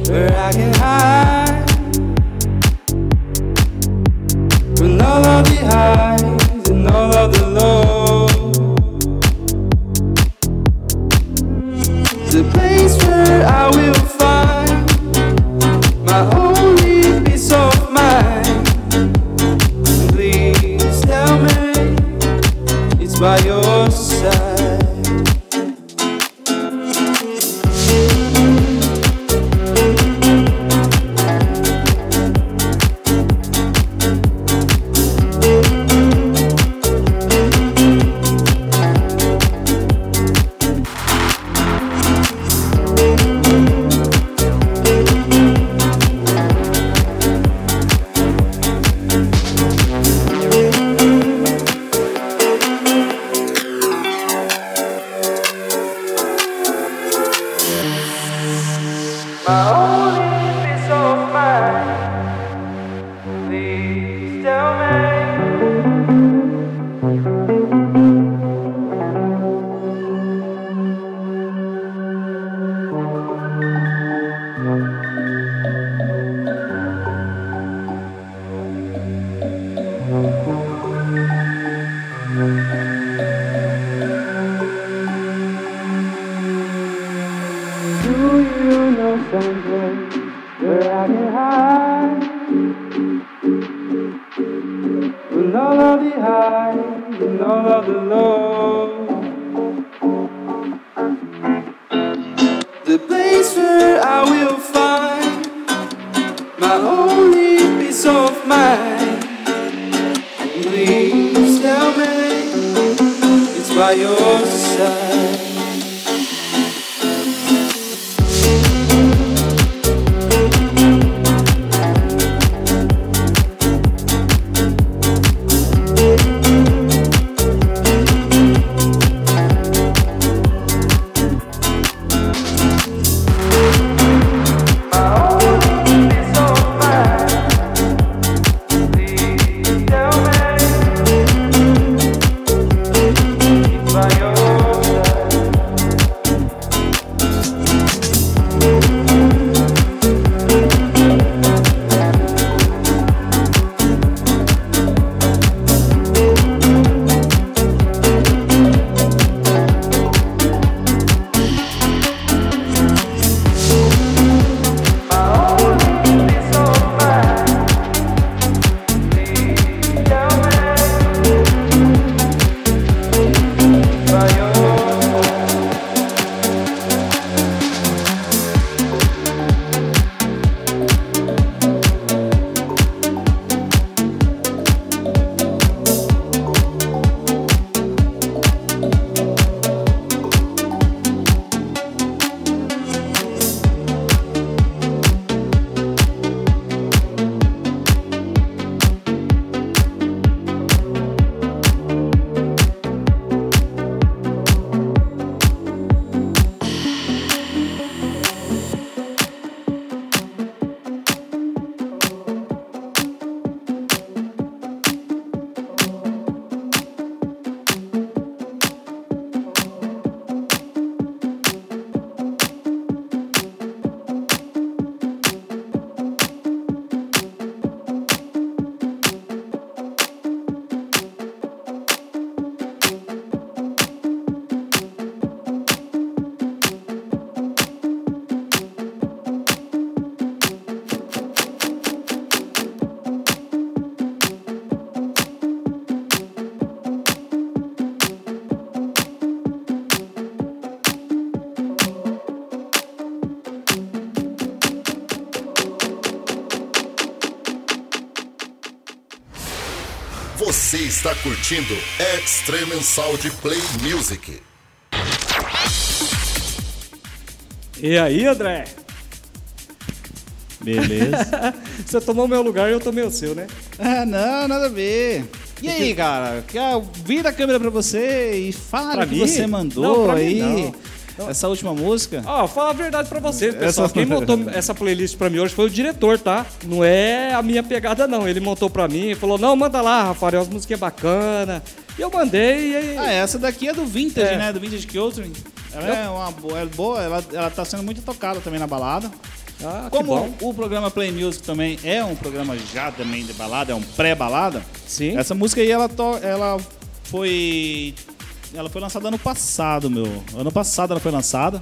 where I can hide from all of the highs and all of the lows. The place where I will find my only peace of mind. Please tell me it's by your side. My only peace of mind. Please tell me. Do you know someplace where I can hide from all of the highs and all of the lows? The place where I will find my only peace of mind. Please tell me it's by your side. Você está curtindo Extreme Sound Play Music. E aí, André? Beleza. Você tomou meu lugar e eu tomei o seu, né? Ah, não, nada a ver. E aí, cara? Vira a câmera pra você e fala Pra o que mim? você mandou Não, pra mim aí. não. Essa última música. Ó, oh, fala a verdade pra vocês, pessoal. Essa- Quem montou essa playlist pra mim hoje foi o diretor, tá? Não é a minha pegada, não. Ele montou pra mim e falou, não, manda lá, Rafael, as músicas bacanas. E eu mandei e aí... Ah, essa daqui é do Vintage, É. né? Do Vintage Culture. Ela é uma boa, é boa ela, ela tá sendo muito tocada também na balada. Ah, que Como bom. o programa Play Music também é um programa já também de balada, é um pré-balada. Sim. Essa música aí, ela, to, ela foi... Ela foi lançada ano passado, meu. Ano passado ela foi lançada.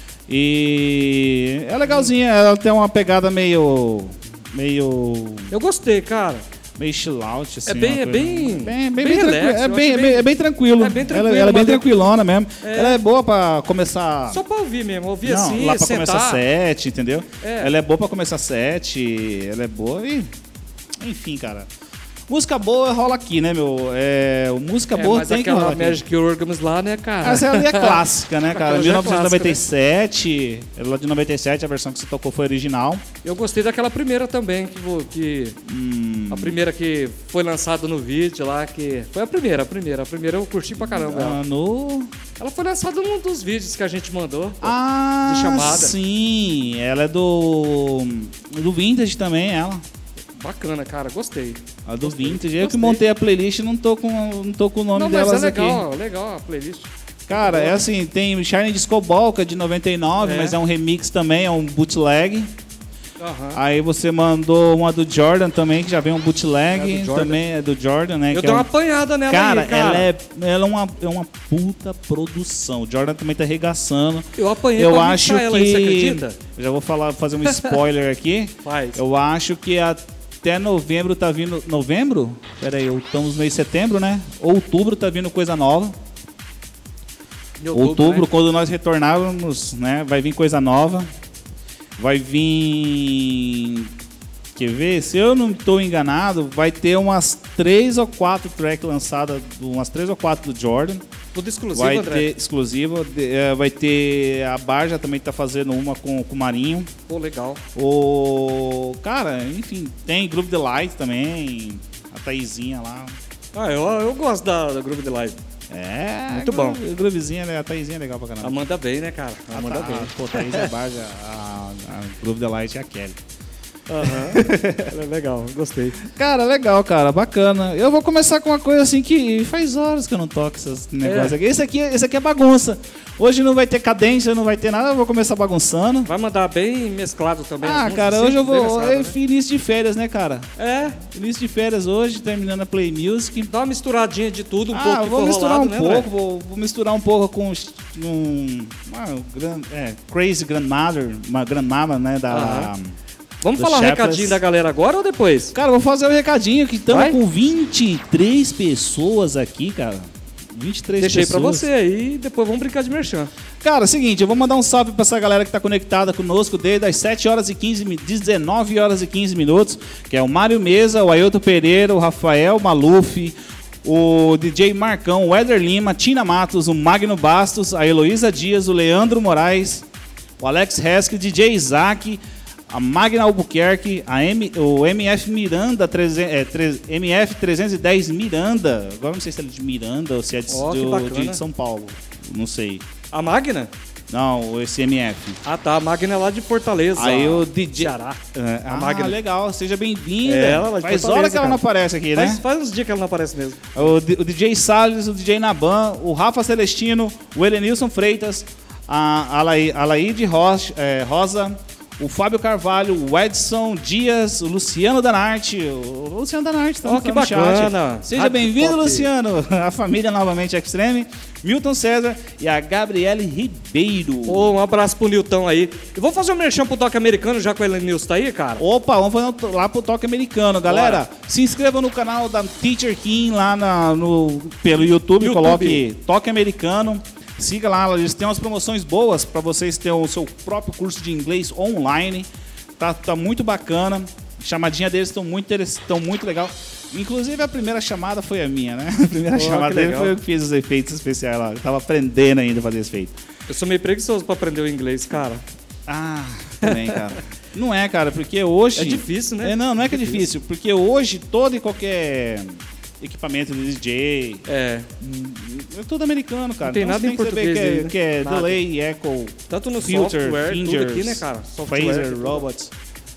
E é legalzinha, ela tem uma pegada meio... Meio... Eu gostei, cara. Meio chill out, assim. É bem- uma é coisa- bem- bem, bem, bem bem relax, tranquilo. É eu bem, acho é bem, bem- é bem tranquilo. é bem Ela, tranquilo, ela é bem mas eu- tranquilona mesmo. É. Ela é boa pra começar... Só pra ouvir mesmo, ouvir Não, assim, lá pra sentar. começar sete, entendeu? É. Ela é boa pra começar sete, ela é boa e... Enfim, cara. Música boa rola aqui, né, meu? É, música É, boa mas tem que aquela rolar aqui. Magic Organs lá, né, cara? Essa ali é clássica, né, cara? Aquela já mil é novecentos e noventa e clássica, sete, ela de noventa e sete, a versão que você tocou foi original. Eu gostei daquela primeira também, que, vo- que Hum. a primeira que foi lançada no vídeo lá, que foi a primeira, a primeira, a primeira eu curti pra caramba. ela. Ah, no... Ela foi lançada num dos vídeos que a gente mandou. pô, Ah, de chamada. sim. Ela é do... Do Vintage também, ela. Bacana, cara, gostei. A do Gostei, Vintage. Eu que gostei. montei a playlist e não tô com, não tô com o nome Não, mas delas é aqui. legal, legal a playlist. Cara, é assim, tem Shine Disco Ball, que é de noventa e nove, É. mas é um remix também, é um bootleg. Aham. Aí você mandou uma do Jordan também, que já vem um bootleg, É do Jordan. também é do Jordan, né? Eu que dei é uma um- apanhada nela Cara, aí, cara. ela, é, ela é, uma, é uma puta produção. O Jordan também tá arregaçando. Eu apanhei Eu pra acho mixar ela aí, você que... acredita? Já vou falar, fazer um spoiler aqui. Faz. Eu acho que até novembro tá vindo... Novembro? Pera aí, estamos no mês de setembro, né? Outubro tá vindo coisa nova. Em Outubro, né? quando nós retornarmos, né? Vai vir coisa nova. Vai vir... Quer ver? Se eu não estou enganado, vai ter umas três ou quatro tracks lançadas, umas três ou quatro do Jordan. Tudo exclusivo, Vai André. ter exclusiva, de- eh, vai ter a Barja também tá fazendo uma com, com o Marinho. Pô, legal. O cara, enfim, tem Groove Delight também, a Thaisinha lá. Ah, eu, eu gosto da, da Groove Delight. É, Muito a bom. Groove- Groovezinha, né? A Thaisinha é legal pra caramba. Ela manda bem, né, cara? Ela Ah, manda tá. bem. Pô, Thaís é a Barja, a, a Groove Delight é a Kelly. Aham. Ela é legal, gostei. Cara, legal, cara, bacana. Eu vou começar com uma coisa assim que faz horas que eu não toco esses negócios É. aqui. Esse aqui. Esse aqui é bagunça. Hoje não vai ter cadência, não vai ter nada, eu vou começar bagunçando. Vai mandar bem mesclado também. Ah, as cara, músicas, hoje eu sempre bem vou. mesclado, É né? início de férias, né, cara? É, Início de férias hoje, terminando a Play Music. dá uma misturadinha de tudo, um ah, pouco que vou for misturar rolado, um né, pouco, André? vou, vou misturar um pouco com os- um, ah, um gran- é, Crazy Grandmother, uma grandmama, né, da... Aham. Vamos do falar o Chaplin. recadinho da galera agora ou depois? Cara, eu vou fazer o recadinho que estamos Vai? com vinte e três pessoas aqui, cara. vinte e três Deixei pessoas. pra você aí e depois vamos brincar de merchan. Cara, seguinte, eu vou mandar um salve pra essa galera que tá conectada conosco desde as sete horas e quinze, mi- dezenove horas e quinze minutos, que é o Mário Mesa, o Ailton Pereira, o Rafael Maluf, o D J Marcão, o Éder Lima, Tina Matos, o Magno Bastos, a Heloísa Dias, o Leandro Moraes, o Alex Hesky, D J Isaac, a Magna Albuquerque, a M, o M F Miranda, trezentos, é, tre- M F trezentos e dez Miranda, agora não sei se é de Miranda ou se é de, Ó, que do- bacana. de São Paulo, não sei. A Magna? Não, esse M F. Ah, tá. A Magna é lá de Fortaleza. Aí o D J... Ceará. É, ah, Magna. legal, seja bem-vinda. É, ela lá de Faz Fortaleza, hora que ela cara. não aparece aqui, né? Faz, faz uns dias que ela não aparece mesmo. O, D- o D J Salles, o D J Naban, o Rafa Celestino, o Elenilson Freitas, a Alaí- Alaíde Rocha- é, Rosa, o Fábio Carvalho, o Edson Dias, o Luciano Danarte. O Luciano Danarte tá Ó, no que no chat. bacana. Seja Ah, bem-vindo, top. Luciano. A família novamente Extreme, Milton César e a Gabriele Ribeiro. Ô, um abraço pro Nilton aí. E vou fazer um merchan pro toque americano, já que o Elenilson tá aí, cara. Opa, vamos fazer um- lá pro Toque Americano. Galera, se inscreva no canal da Teacher Kim lá na- no, pelo YouTube, YouTube. coloque Toque Americano. Siga lá, eles têm umas promoções boas para vocês terem o seu próprio curso de inglês online. Tá, tá muito bacana. Chamadinha deles estão muito, interess- tão muito legal. Inclusive a primeira chamada foi a minha, né? A primeira Pô, chamada que dele legal. foi eu que fiz os efeitos especiais lá. Eu tava aprendendo ainda a fazer esse efeito. Eu sou meio preguiçoso pra aprender o inglês, cara. Ah, também, cara. Não é, cara, porque hoje... É difícil, né? É, não, não é que é difícil, porque hoje todo e qualquer equipamento de D J É. é tudo americano, cara. Não tem Então nada você em que saber português que é, aí, né? que é Nada. delay, echo, Tanto no filter, software, tudo fingers, aqui, né, cara? Software, phaser, tudo. robots.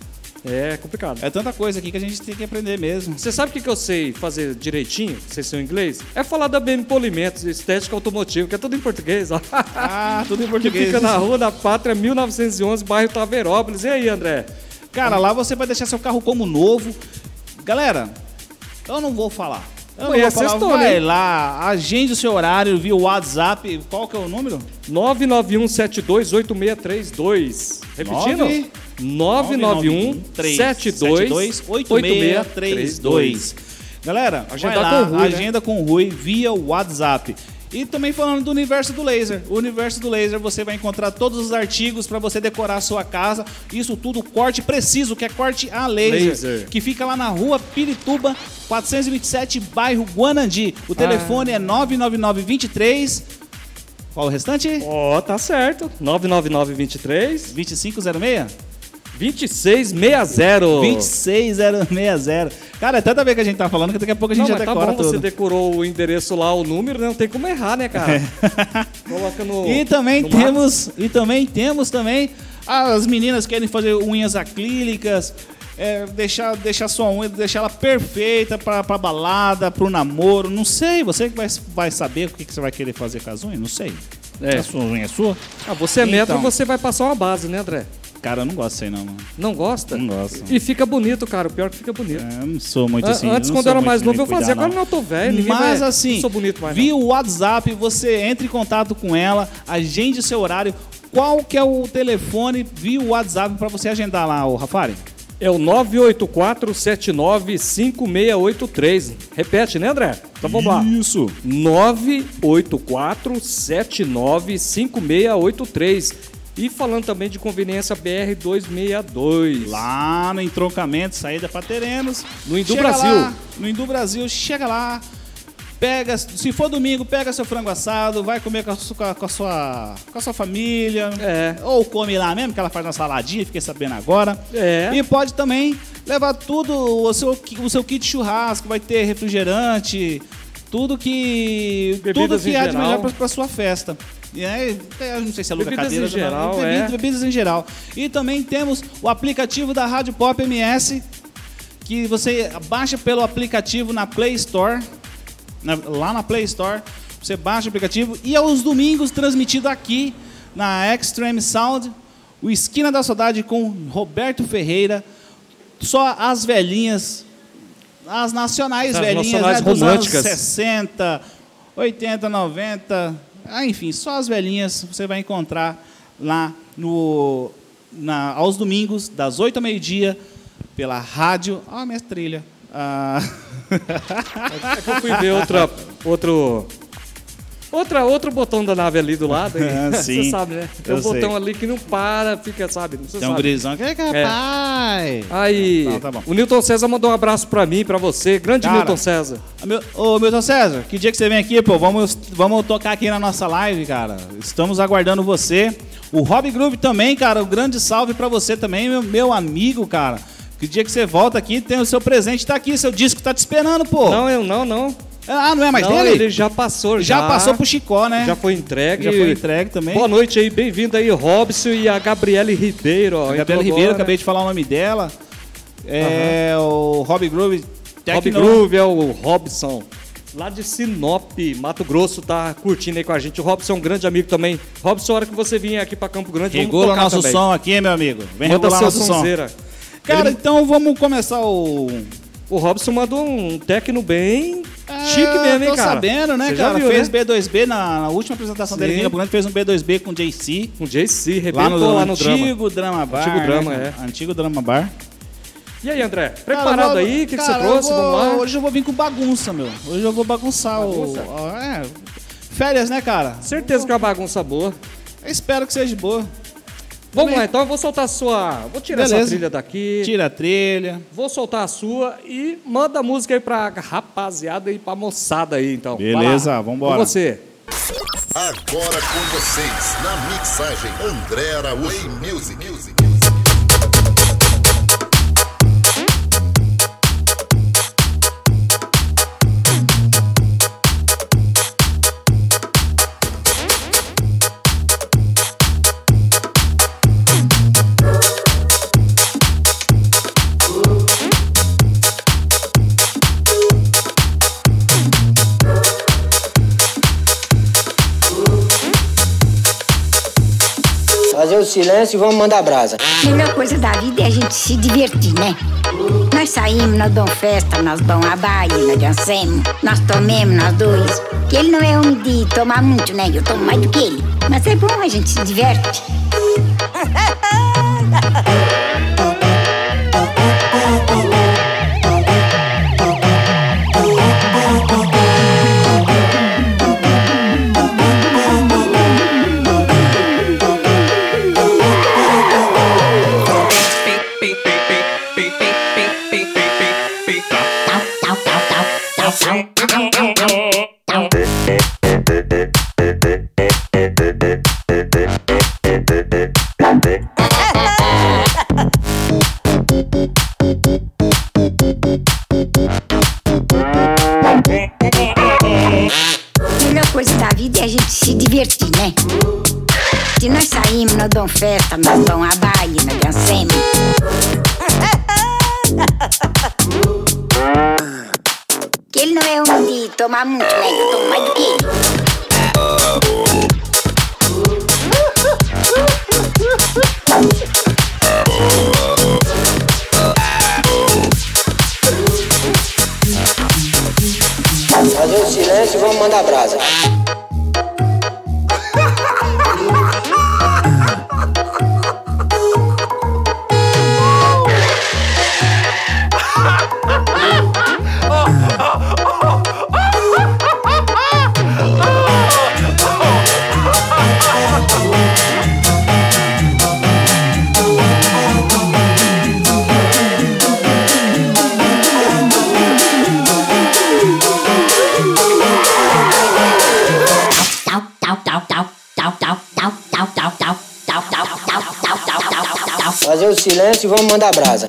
É complicado. É tanta coisa aqui que a gente tem que aprender mesmo. Você sabe o que, que eu sei fazer direitinho, sem ser em inglês? É falar da B M Polimentos, estética automotiva, que é tudo em português, ó. Ah, tudo em Que português. fica na Rua da Pátria, mil novecentos e onze, bairro Taverópolis. E aí, André? Cara, lá você vai deixar seu carro como novo. Galera, eu não vou falar. Eu não Amanhã vou falar. sextou, Vai né? lá, agende o seu horário via WhatsApp. Qual que é o número? nove nove um sete dois oito seis três dois. Repetindo? Nove- nove nove um sete dois oito seis três dois. Galera, Agendar vai lá, com o Rui, né? agenda com o Rui via WhatsApp. E também falando do universo do laser. O universo do laser você vai encontrar todos os artigos para você decorar a sua casa. Isso tudo corte preciso, que é corte a laser, Laser. que fica lá na Rua Pirituba, quatrocentos e vinte e sete, bairro Guanandi. O telefone é nove nove nove dois três. Qual o restante? Ó, tá certo. nove nove nove dois três vinte e cinco zero seis? dois seis seis zero. vinte e seis zero seis zero. Cara, é tanta vez que a gente tá falando que daqui a pouco a gente Não, já mas tá decora bom, você tudo. decorou o endereço lá, o número, né? Não tem como errar, né, cara? Coloca no. E também no temos, e também temos também as meninas que querem fazer unhas acrílicas, é, deixar, deixar sua unha, deixar ela perfeita pra, pra balada, pro namoro, não sei, você que vai, vai saber o que, que você vai querer fazer com as unhas, não sei. É. A sua unha é sua? Ah, você é metro, Então. você vai passar uma base, né, André? Cara, eu não gosto disso aí não, mano. Não gosta? Não gosto. E fica bonito, cara. O pior é que fica bonito. É, eu não sou muito An- assim. Antes, não quando sou eu era muito mais de novo, me eu fazia. cuidar, Agora não, eu tô velho. Ninguém Mas vai... assim, não sou bonito mais, via não. o WhatsApp, você entra em contato com ela, agende o seu horário. Qual que é o telefone via o WhatsApp para você agendar lá, ô Rafari? É o nove oito quatro sete nove cinco seis oito três. Repete, né, André? Então vamos lá. Isso. nove oito quatro sete nove cinco seis oito três. E falando também de conveniência B R duzentos e sessenta e dois. Lá no entroncamento, saída para Terenos. No Indu Chega Brasil. lá, no Indu Brasil, chega lá. Pega, se for domingo, pega seu frango assado, vai comer com a sua, com a sua, com a sua família. É. Ou come lá mesmo, que ela faz uma saladinha, fiquei sabendo agora. É. E pode também levar tudo, o seu, o seu kit churrasco, vai ter refrigerante, tudo que, tudo Bebidas que em há de geral. melhor para sua festa. E aí, eu não sei se aluga Bebidas cadeira. em geral, bebidas, é. bebidas em geral. E também temos o aplicativo da Rádio Pop M S, que você baixa pelo aplicativo na Play Store, na- lá na Play Store, você baixa o aplicativo e aos domingos transmitido aqui na Extreme Sound, o Esquina da Saudade com Roberto Ferreira, só as velhinhas, as nacionais As velhinhas, nacionais né, dos românticas. anos sessenta, oitenta, noventa, ah, enfim, só as velhinhas você vai encontrar lá no, na, aos domingos, das oito ao meio-dia, pela rádio. Ó, a minha trilha. Ah, É que eu fui ver outra, outro, outra, outro botão da nave ali do lado. aí. Ah, sim. Você sabe, né? Tem Eu um botão sei. ali que não para, fica, sabe? Você tem um sabe. grisão. Que é, pai? Aí, Tá, tá bom. o Newton César mandou um abraço pra mim, pra você. Grande Cara, Newton César. Ah, meu- Ô, Milton César, que dia que você vem aqui, pô? Vamos, vamos tocar aqui na nossa live, cara. Estamos aguardando você. O Rob Groove também, cara. Um grande salve pra você também, meu, meu amigo, cara. Que dia que você volta aqui, tem o seu presente, tá aqui, seu disco tá te esperando, pô. Não, eu não, não. Ah, não é mais não, dele? ele já passou. Já, Já, passou pro Chicó, né? Já foi entregue. Já foi entregue também. Boa noite aí, bem-vindo aí, Robson e a Gabriele Ribeiro. Ó, A Gabriela entrou Ribeiro, agora. acabei de falar o nome dela. É o Rob Groove. Rob Tecno- Groove é o Robson. Lá de Sinop, Mato Grosso, tá curtindo aí com a gente. O Robson é um grande amigo também. Robson, a hora que você vier aqui pra Campo Grande, Regula vamos tocar nosso também. som aqui, meu amigo. Vem Manda regular seu nosso som. sonzeira. Cara, Ele- então vamos começar o... O Robson mandou um tecno bem É, chique mesmo, hein, tô cara? sabendo, né, Você já cara? viu, fez né? B dois B na, na última apresentação dele Sim. aqui em Campo Grande, fez um B dois B com J C. Um J C, Lá rebentou no, lá no drama. antigo Drama Bar. Antigo Drama, né? é. Antigo Drama Bar. E aí, André? Cara, Preparado eu vou- aí? O que, que você cara, eu trouxe? vou- Vamos lá? Hoje eu vou vir com bagunça, meu. Hoje eu vou bagunçar Bagunça? o... ó, é, férias, né, cara? Certeza que é uma bagunça boa. Eu espero que seja boa. Vamos Também. lá, então eu vou soltar a sua... Vou tirar Beleza. essa trilha daqui. Tira a trilha. Vou soltar a sua e manda a música aí pra rapaziada e pra moçada aí, então. Vai Beleza, lá. vambora. Com você. Agora com vocês, na mixagem, André Araújo. Play Music. Music. silêncio e vamos mandar brasa. A melhor coisa da vida é a gente se divertir, né? Nós saímos, nós damos festa, nós damos a baile, nós dançamos, nós tomemos, nós dois. Que ele não é homem de tomar muito, né? Eu tomo mais do que ele. Mas é bom, a gente se diverte. A melhor coisa da vida é a gente se divertir, né? Se nós saímos, nós damos festa, nós damos a baile, nós dançamos. Que ele não é homem de tomar muito, né? Eu tomo mais do que ele. Fazer o silêncio e vamos mandar brasa. Fazer o silêncio e vamos mandar brasa.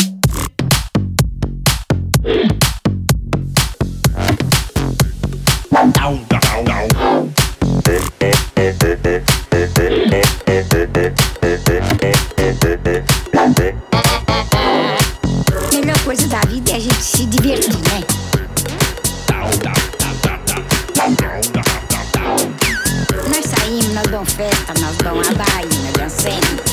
A melhor coisa da vida é a gente se divertir, né? Nós saímos, nós damos festa, nós damos a baile, nós dançamos.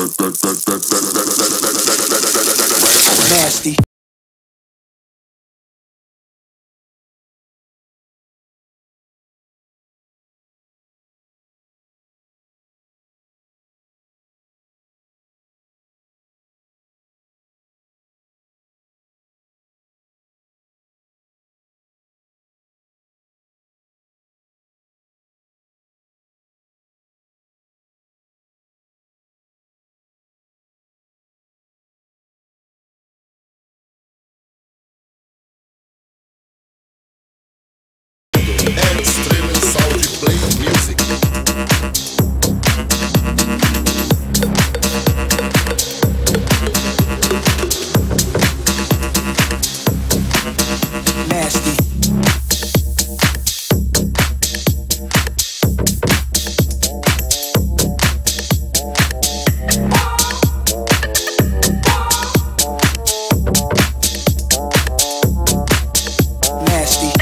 Nasty. Extreme Sound Play Music. Nasty. Nasty.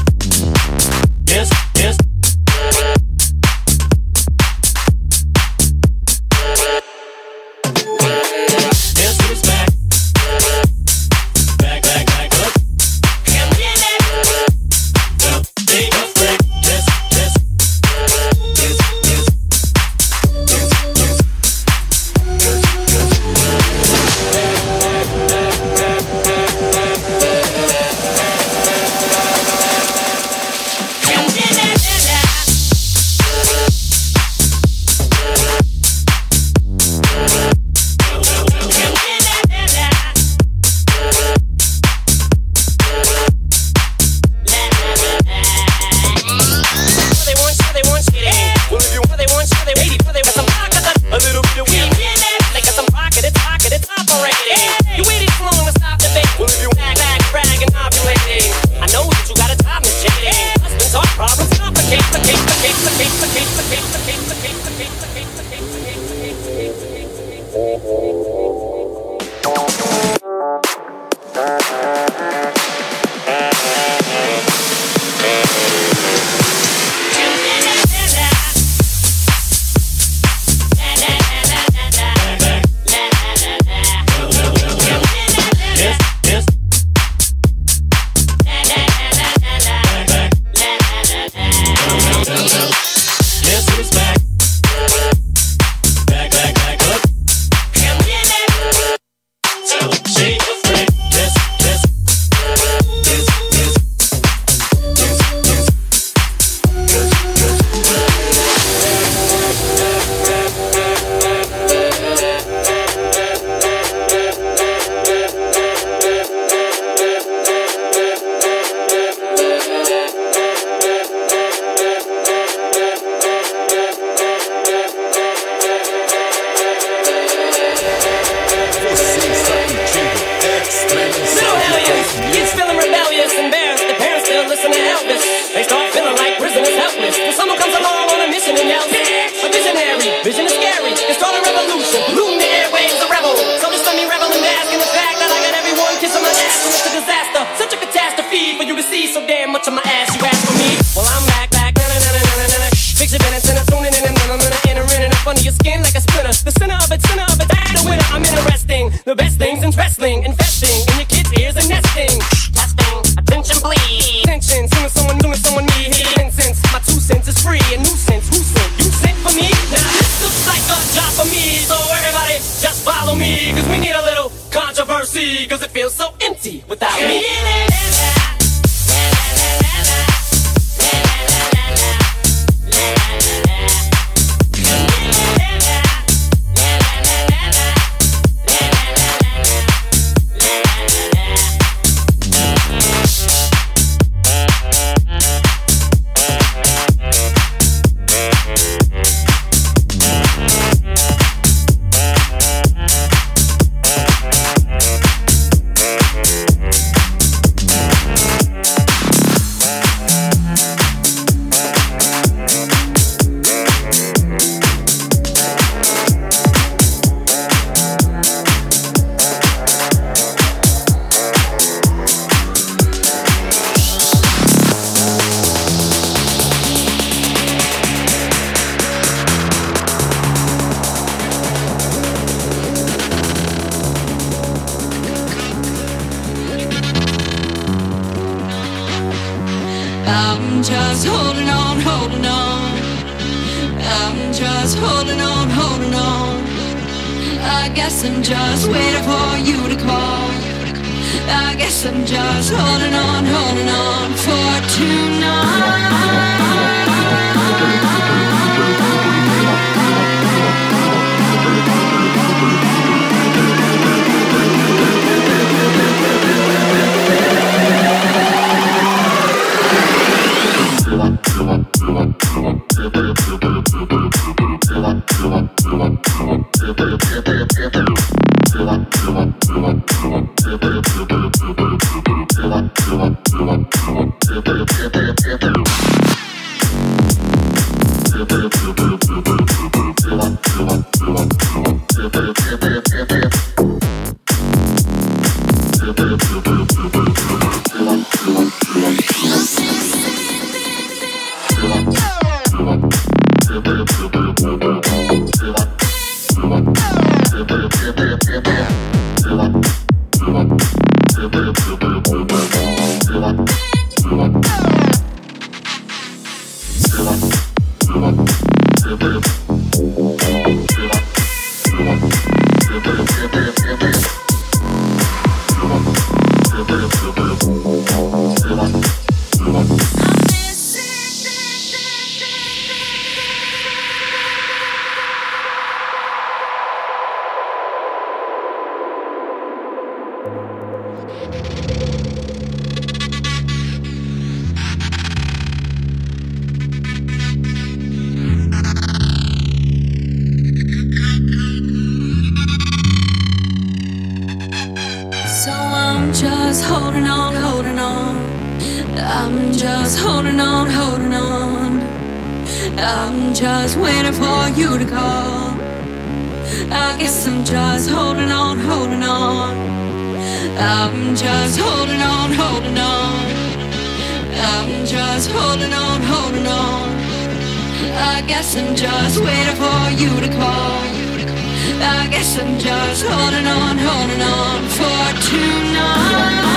Yes, yes. empty, cause it feels so empty without me. I'm just holding on, holding on. I'm just holding on, holding on. I guess I'm just waiting for you to call. I guess I'm just holding on, holding on for tonight. Just holding on, holding on. I'm just holding on, holding on. I'm just waiting for you to call. I guess I'm just holding on, holding on. I'm just holding on, holding on. I'm just holding on, holding on. I guess I'm just waiting for you to call. I guess I'm just holding on, holding on for tonight.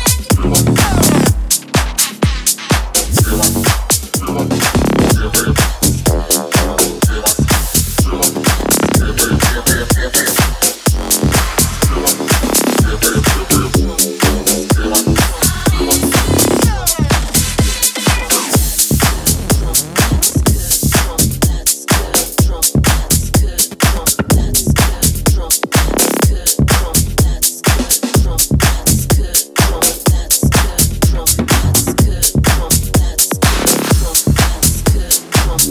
We'll be right back.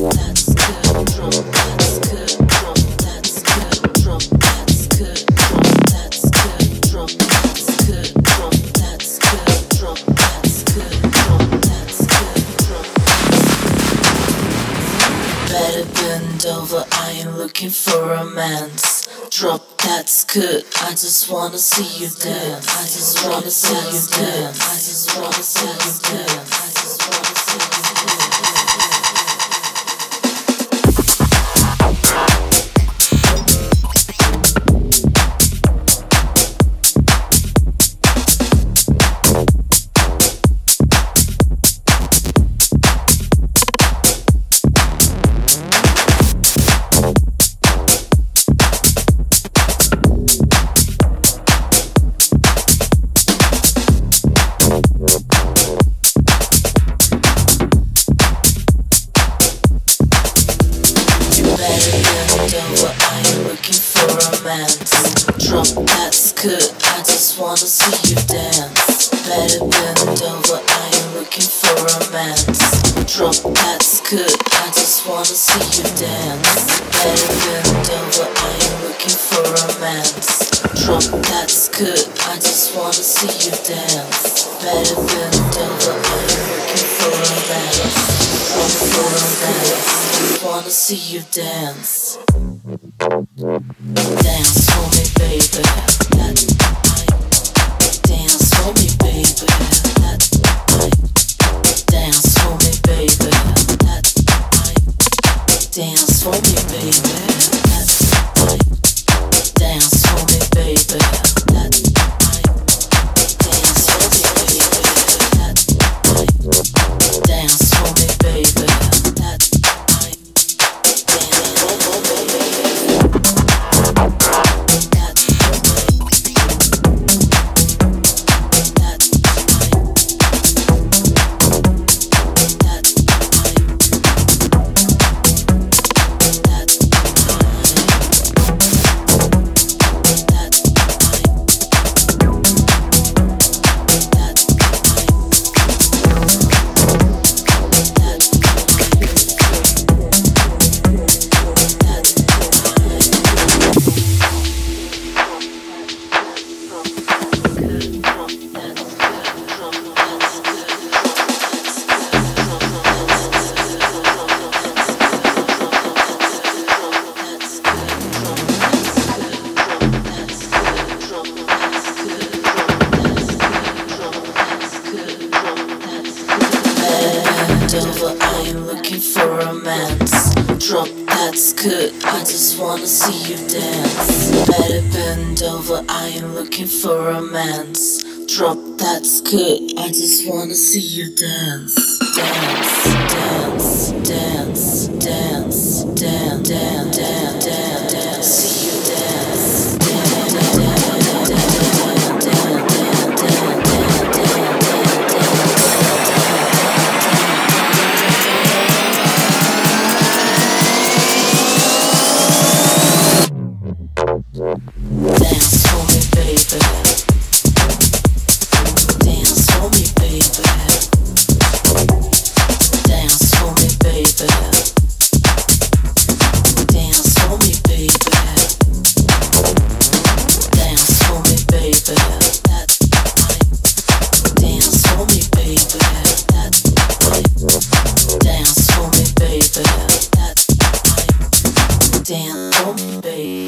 That's good. I just wanna see you dance. I just wanna see you dance. I just wanna see you dance. I just wanna see you see you dance. Dance for me, baby. That I dance for me, baby. That I dance for me, baby. That I dance for me, baby. That I dance for me, baby. That I dance for me, baby. That I dance for me, baby. That drop, that's good. I just wanna see you dance. Dance, dance, dance, dance, dance, dance, dance, dance, dance. See you dance. Dance, dance, dance, dance, dance, dance for me, baby. Dance for me, baby. Dance for me, baby. Dance for me, baby. Dance for me, baby. That I dance for me, baby. That I dance for me, baby. That I dance for me, baby.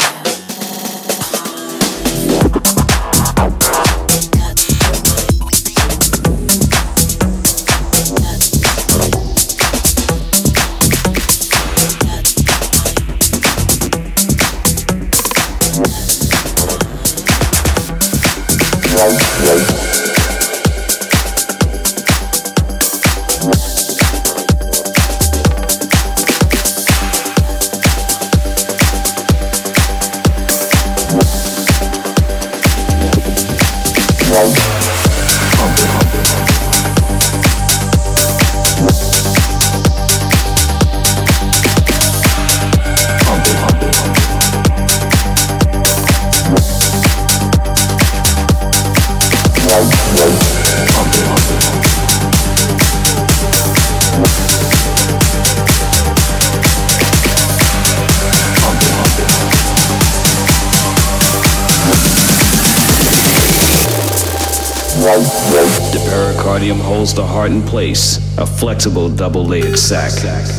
The pericardium holds the heart in place, a flexible double-layered sac.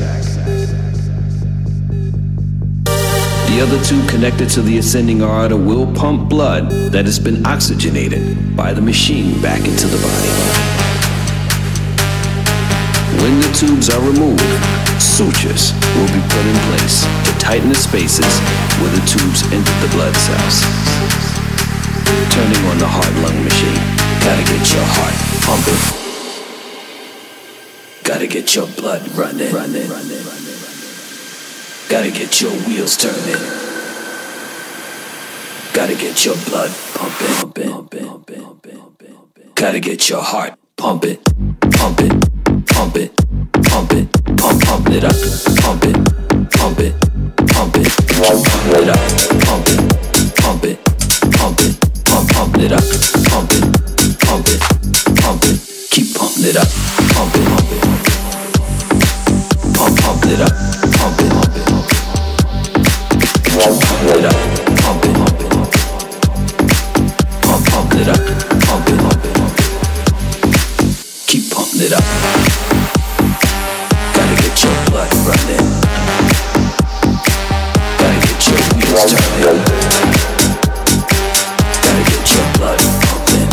The other tube connected to the ascending aorta will pump blood that has been oxygenated by the machine back into the body. When the tubes are removed, sutures will be put in place to tighten the spaces where the tubes enter the blood cells. Turning on the heart-lung machine. Gotta get your heart pumping. Gotta get your blood running. running. Gotta get your wheels turning. Gotta get your blood pumping. Gotta get your heart pumping. Pump it, pump it, pump it, pump, pump it up, pump it, pump it, pump it, pump it up, pump it, pump it, pump it, pump, pump it up, pump it, pump it, pump it, keep pumping it up, pump it, pump it, pump, pump it up, pump it, pump it, pump it up, pump it, pump it, pump, pump it up, pump it, pump it, keep pumping it up. Gotta get your blood running. Gotta get your wheels turning. Gotta get your blood pumping.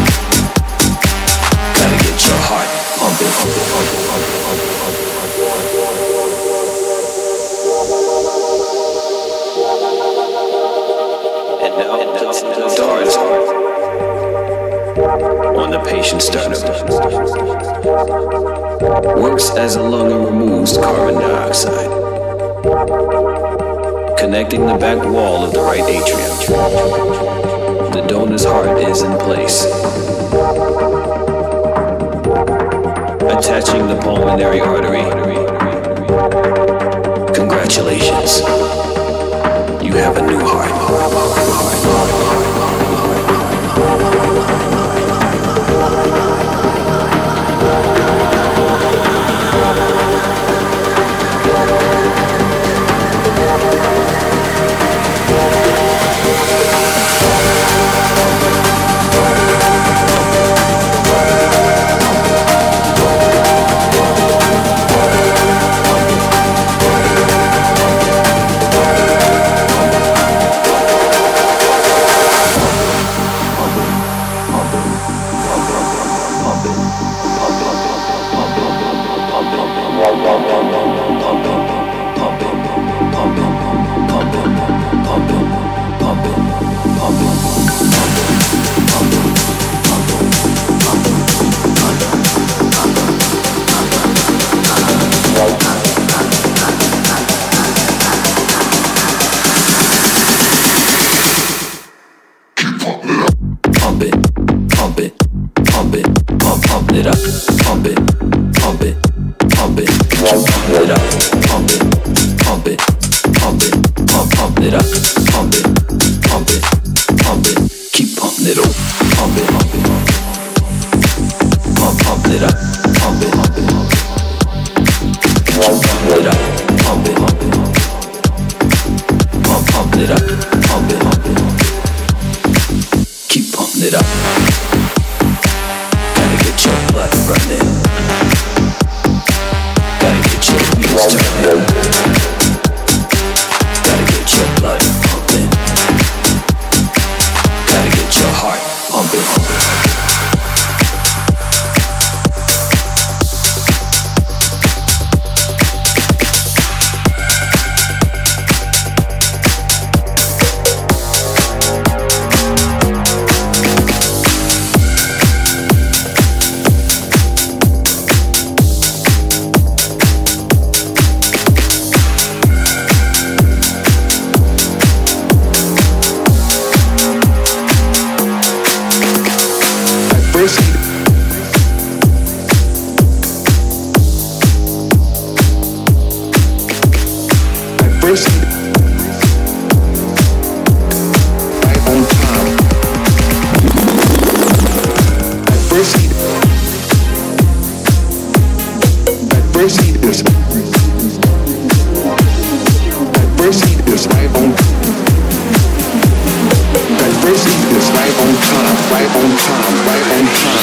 Gotta get your heart pumping, pumping, pumping, pumping, pumping, pumping. And now, and now, darts on the patient's sternum. Works as a lung and removes carbon dioxide. Connecting the back wall of the right atrium. The donor's heart is in place. Attaching the pulmonary artery. Congratulations. You have a new heart. Right on time, right on time.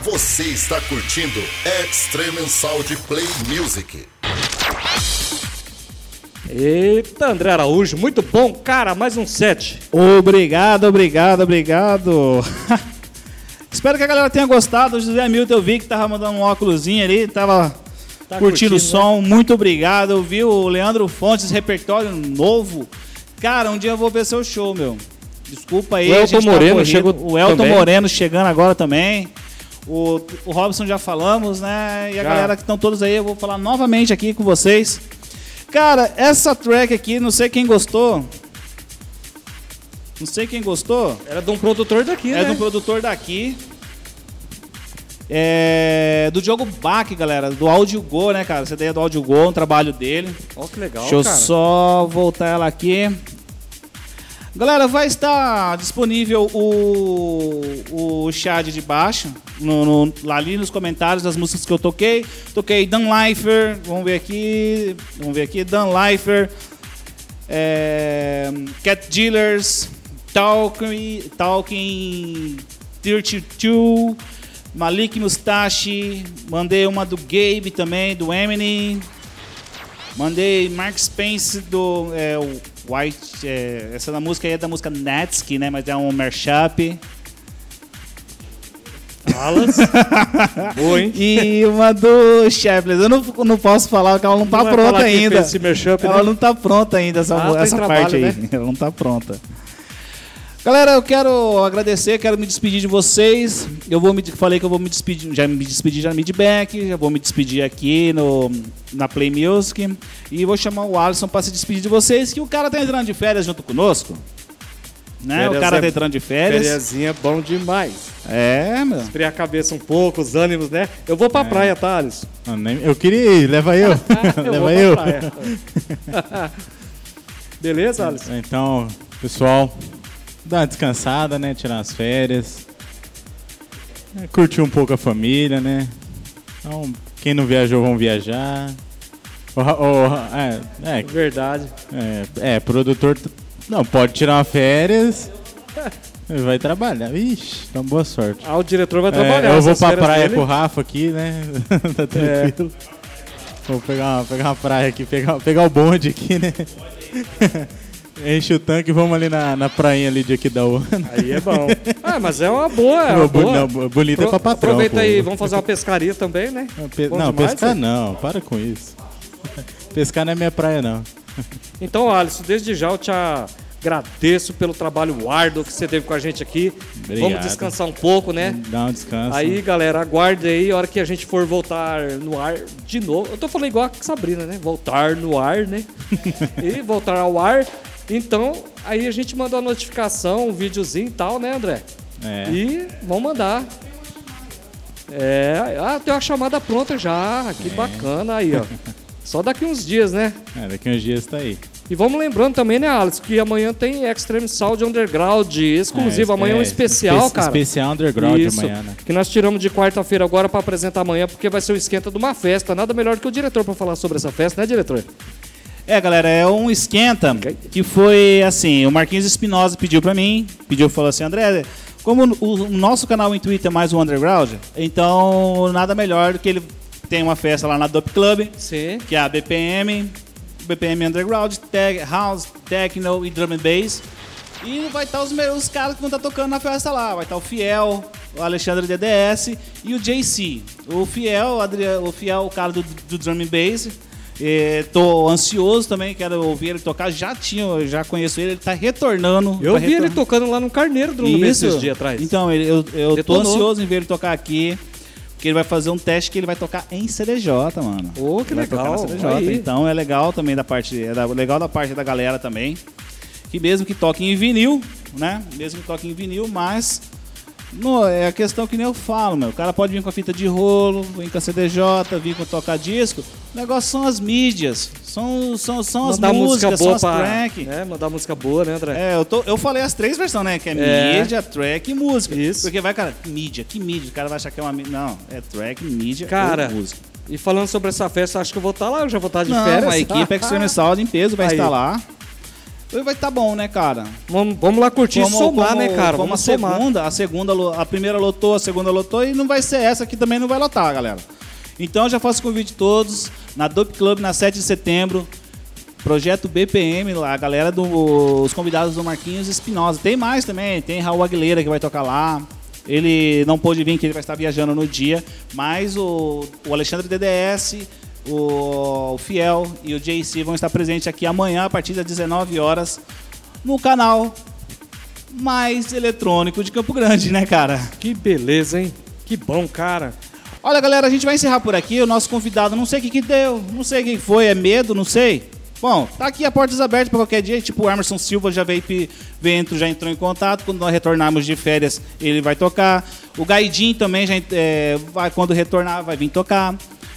Você está curtindo Extreme Sound Play Music. Eita, André Araújo, muito bom, cara, mais um set. Obrigado, obrigado, obrigado. Espero que a galera tenha gostado. O José Milton, eu vi que tava mandando um óculosinho ali, tava Tá curtindo, curtindo, o som. Né? Muito obrigado. Eu vi o Leandro Fontes, repertório novo. Cara, um dia eu vou ver seu show, meu. Desculpa aí. O Elton Moreno tá chegou O Elton também. Moreno chegando agora também. O, o Robson já falamos, né? E a Já. galera que estão todos aí, eu vou falar novamente aqui com vocês. Cara, essa track aqui, não sei quem gostou. Não sei quem gostou. Era de um produtor daqui, É né? de um produtor daqui. É do Diogo Bach, galera. Do Audio Go, né, cara? Essa ideia do Audio Go, um trabalho dele. Ó, que legal, Deixa eu cara. só voltar ela aqui. Galera, vai estar disponível o, o chat de baixo, no, no, lá ali nos comentários das músicas que eu toquei. Toquei Dan Lifer, vamos ver aqui, vamos ver aqui, Dan Lifer, é, Cat Dealers, Talking, Talking trinta e dois, Malik Mustache, mandei uma do Gabe também, do Eminem, mandei Mark Spence do é, o White, é, essa da música aí é da música Netsky, né? Mas é um mashup. Alas. Boa, hein? E uma do Shapless. Eu não, não posso falar porque ela não tá Não vai pronta falar quem ainda. fez esse mashup, Ela né? não tá pronta ainda, essa, Ah, tem essa trabalho, parte aí. né? Ela não tá pronta. Galera, eu quero agradecer, quero me despedir de vocês. Eu vou me, falei que eu vou me despedir, já me despedi já no Midback, já vou me despedir aqui no, na Play Music. E vou chamar o Alisson para se despedir de vocês, que o cara tá entrando de férias junto conosco. Né? Férias o cara é- tá entrando de férias. Fériasinha é bom demais. É, meu. Esfriar a cabeça um pouco, os ânimos, né? Eu vou pra praia, tá, Alisson? Ah, nem- Eu queria ir, leva eu. Eu leva vou eu. pra praia. Beleza, Alisson? Então, pessoal, dá uma descansada, né? Tirar as férias. É, curtir um pouco a família, né? Então, quem não viajou, vão viajar. O Ra- o Ra- é, é, Verdade. é, é, produtor. t- Não, pode tirar uma férias. Vai trabalhar. Ixi, então boa sorte. Ah, o diretor vai É, trabalhar. eu vou essas pra férias praia dele. com o Rafa aqui, né? Tá tranquilo. Vou pegar uma, pegar uma praia aqui, pegar, pegar o bonde aqui, né? Enche o tanque e vamos ali na, na prainha ali de Aquidauana. Aí é bom. Ah, mas é uma boa, é uma Não, bu- boa. não, bu- bonito é pra patrão, Aproveita pô. aí, vamos fazer uma pescaria também, né? Pe- Bom não, demais, pescar né? não, para com isso. Pescar não é minha praia, não. Então, Alisson, desde já eu te agradeço pelo trabalho árduo que você teve com a gente aqui. Obrigado. Vamos descansar um pouco, né? Dá um descanso. Aí, galera, aguarde aí, a hora que a gente for voltar no ar de novo. Eu tô falando igual a Sabrina, né? Voltar no ar, né? E voltar ao ar. Então, aí a gente manda uma notificação, um videozinho e tal, né, André? É. E vamos mandar. É, ah, tem uma chamada pronta já. Que bacana aí, ó. Só daqui uns dias, né? É, daqui uns dias tá aí. E vamos lembrando também, né, Alisson, que amanhã tem Extreme Sound Underground exclusivo. É, amanhã é um é, especial, espe- cara. especial Underground Isso, amanhã, né? que nós tiramos de quarta-feira agora pra apresentar amanhã, porque vai ser o esquenta de uma festa. Nada melhor que o diretor pra falar sobre essa festa, né, diretor? É, galera, é um esquenta que foi assim, o Marquinhos Espinosa pediu pra mim, pediu, falou assim, André, como o, o nosso canal em Twitter é mais um underground, então nada melhor do que ele tem uma festa lá na Dope Club, Sim. que é a B P M, B P M Underground, tech, House, Techno e Drum and Bass. E vai estar os, me- os caras que vão estar tocando na festa lá. Vai estar o Fiel, o Alexandre D D S e o J C. O Fiel, o, Adria, o Fiel, o cara do, do Drum and Bass. É, tô ansioso também, quero ouvir ele tocar. Já tinha, eu já conheço ele, ele tá retornando. Eu tá vi ele retornando. tocando lá no Carneiro do Isso. esses dias atrás. Então, ele- eu, eu tô Detonou. ansioso em ver ele tocar aqui. Porque ele vai fazer um teste que ele vai tocar em C D J, mano. Ô, que Ele vai legal. tocar na C D J. Aí. Então é legal também da parte, é da- legal da parte da galera também. Que mesmo que toque em vinil, né? Mesmo que toque em vinil, mas não, é a questão que nem eu falo, meu. O cara pode vir com a fita de rolo, vir com a C D J, vir com toca-disco. O negócio são as mídias, são, são, são as Mandar músicas, música são boa as pra... track. né, mandar música boa, né, André? É, eu, tô, eu falei as três versões, né? Que é, É. mídia, track e música. Isso. Porque vai, cara, mídia, que mídia? O cara vai achar que é uma mídia. Não, é track, mídia Cara, ou música. e falando sobre essa festa, acho que eu vou estar lá, eu já vou estar de Não, férias. a equipe Extreme Sound em peso vai Aí. estar lá. vai estar bom, né, cara? Vamos, vamos lá curtir e somar, né, cara? Como Vamos a somar. segunda, a segunda, lo- a primeira lotou, a segunda lotou e não vai ser essa que também não vai lotar, galera. Então eu já faço convite a todos na Dope Club na sete de setembro. Projeto B P M, lá, a galera dos convidados do Marquinhos Espinosa. Tem mais também, tem Raul Aguilera que vai tocar lá. Ele não pôde vir, que ele vai estar viajando no dia, mas o, o Alexandre D D S, o, o Fiel e o J C vão estar presentes aqui amanhã a partir das dezenove horas no canal mais eletrônico de Campo Grande, né, cara? Que beleza, hein? Que bom, cara. Olha, galera, a gente vai encerrar por aqui. O nosso convidado, não sei o que que deu, não sei o que foi, é medo, não sei. Bom, tá aqui a portas abertas para qualquer dia. Tipo, o Emerson Silva já veio, veio, já entrou em contato. Quando nós retornarmos de férias, ele vai tocar. O Gaidin também, já, é, vai, quando retornar, vai vir tocar.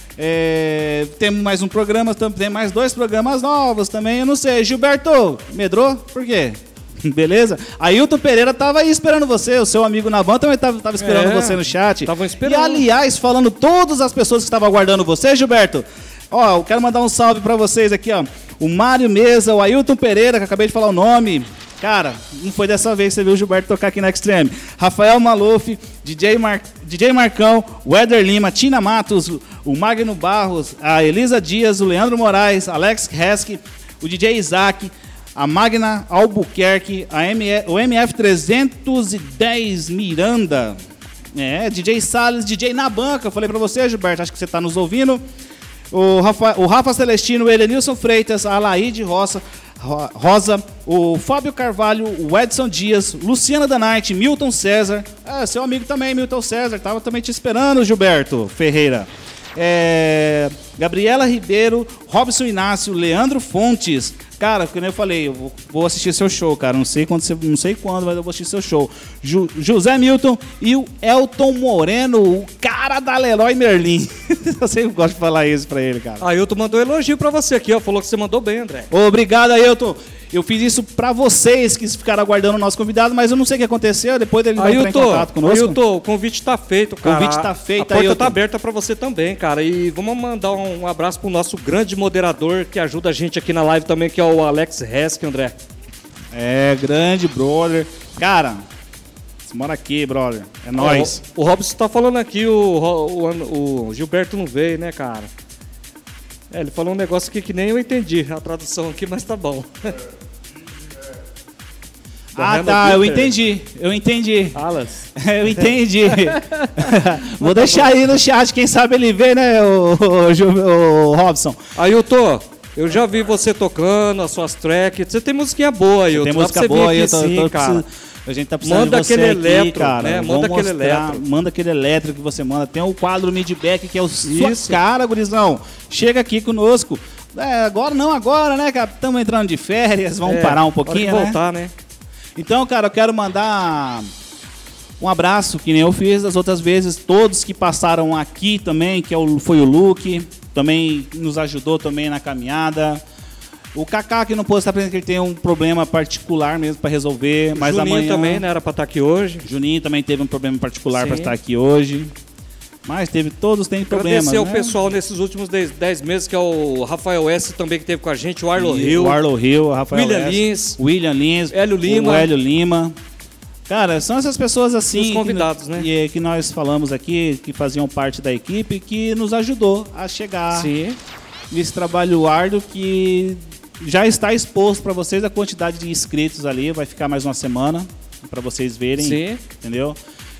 É, temos mais um programa, tem mais dois programas novos também. Eu não sei. Gilberto, medrou? Por quê? Beleza? Ailton Pereira tava aí esperando você. O seu amigo Navan também tava, tava esperando É, você no chat. tavam esperando. E, aliás, falando todas as pessoas que estavam aguardando você, Gilberto, ó, eu quero mandar um salve pra vocês aqui, ó. O Mário Mesa, o Ailton Pereira, que eu acabei de falar o nome. Cara, não foi dessa vez que você viu o Gilberto tocar aqui na Extreme. Rafael Maluf, D J, Mar... D J Marcão, o Éder Lima, Tina Matos, o Magno Barros, a Elisa Dias, o Leandro Moraes, Alex Hesky, o D J Isaac, a Magna Albuquerque, a M E... o M F trezentos e dez Miranda. É, D J Salles, D J na banca. Eu falei pra você, Gilberto, acho que você tá nos ouvindo. O Rafa, o Rafa Celestino, o Elenilson Freitas, a Laíde Roça, Ro- Rosa, o Fábio Carvalho, o Edson Dias, Luciana Danite, Milton César. Ah, seu amigo também, Milton César. Tava também te esperando, Gilberto Ferreira. É, Gabriela Ribeiro, Robson Inácio, Leandro Fontes. Cara, como eu falei, eu vou- vou assistir seu show, cara. Não sei quando, você- não sei quando, mas eu vou assistir seu show. Ju- José Milton e o Elton Moreno, o cara da Leroy Merlin. Eu sempre gosto de falar isso pra ele, cara. Ailton mandou elogio pra você aqui, ó. Falou que você mandou bem, André. Obrigado, Ailton. Eu fiz isso pra vocês que ficaram aguardando o nosso convidado, mas eu não sei o que aconteceu. Depois ele vai entrar em contato conosco. Ailton, o convite tá feito, cara. O convite tá feito, A porta Ailton. tá aberta pra você também, cara. E vamos mandar um abraço pro nosso grande moderador que ajuda a gente aqui na live também, que é o Alex Hesky, André. É, grande brother. Cara, você mora aqui, brother. É nóis. O, o Robson tá falando aqui, o, o, o Gilberto não veio, né, cara? É, ele falou um negócio aqui que nem eu entendi a tradução aqui, mas tá bom. Ah, tá, eu entendi, eu entendi. Alas. Eu entendi. Vou deixar aí no chat, quem sabe ele vê, né, o, o, Ju- o Robson. Ailton, eu já vi você tocando as suas tracks. Você tem musiquinha boa, Ailton. Tem Dá música pra você vir boa aí, aqui eu tô, sim, tô cara. precisando- a gente tá precisando Manda de você aquele aqui, eletro, cara. né? Vamos Manda aquele mostrar- eletro. Manda aquele elétrico que você manda. Tem o quadro Midback, que é o sua Isso. cara, gurizão. Chega aqui conosco. É, agora não, agora, né, cara? Estamos entrando de férias, vamos É, parar um hora de pouquinho, né? voltar, né? Então, cara, eu quero mandar um abraço, que nem eu fiz das outras vezes, todos que passaram aqui também, que é o- foi o Luke, também nos ajudou também na caminhada. O Kaká, que não pôde estar presente, que ele tem um problema particular mesmo para resolver, mas Juninho amanhã... também, né? Era pra estar aqui hoje. Juninho também teve um problema particular Sim. para estar aqui hoje. Mas teve, todos têm problemas, Agradecer ao né? pessoal nesses últimos dez meses, que é o Rafael S. também, que esteve com a gente, o Arlo E Hill. O Arlo Hill, o Rafael William S., Lins. William Lins. Hélio Lima. O Hélio Lima. Cara, são essas pessoas assim... Os convidados, que, né? Que, que nós falamos aqui, que faziam parte da equipe, que nos ajudou a chegar Sim. nesse trabalho árduo que já está exposto para vocês a quantidade de inscritos ali. Vai ficar mais uma semana para vocês verem. Sim. Entendeu?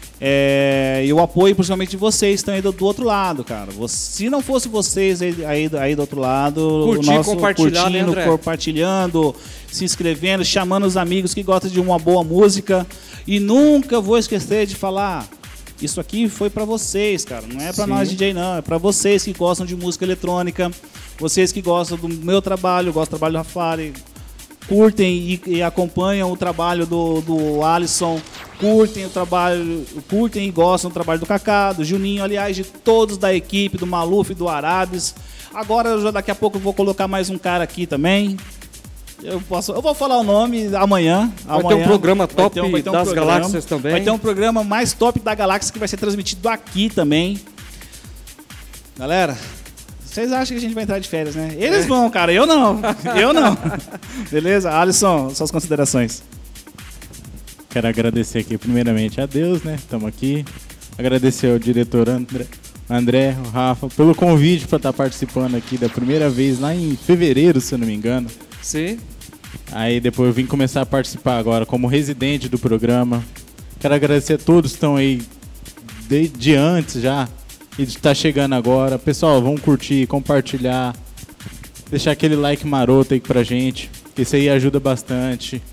É, e o apoio, principalmente de vocês, estão aí do, do outro lado, cara. Você- se não fosse vocês aí, aí, aí do outro lado, Curtir, o nosso compartilhar, né, curtindo, André? compartilhando, se inscrevendo, chamando os amigos que gostam de uma boa música. E nunca vou esquecer de falar, isso aqui foi pra vocês, cara. Não é pra Sim. nós D J, não. É pra vocês que gostam de música eletrônica, vocês que gostam do meu trabalho, gostam do trabalho do Rafari, curtem e, e acompanham o trabalho do, do Alisson, curtem o trabalho, curtem e gostam do trabalho do Kaká, do Juninho, aliás, de todos da equipe, do Maluf, do Arabes. Agora, eu já daqui a pouco, eu vou colocar mais um cara aqui também. Eu, posso, eu vou falar o nome amanhã. Vai ter amanhã um programa vai top ter um- vai ter um das programa. galáxias também. Vai ter um programa mais top da galáxia que vai ser transmitido aqui também. Galera, Vocês acham que a gente vai entrar de férias, né? Eles vão, cara. Eu não. Eu não. Beleza? Alisson, suas considerações. Quero agradecer aqui primeiramente a Deus, né? Estamos aqui. Agradecer ao diretor André, André, o Rafa, pelo convite para estar participando aqui da primeira vez lá em fevereiro, se eu não me engano. Sim. Aí depois eu vim começar a participar agora como residente do programa. Quero agradecer a todos que estão aí desde antes já e de estar chegando agora. Pessoal, vamos curtir, compartilhar, deixar aquele like maroto aí pra gente, que isso aí ajuda bastante.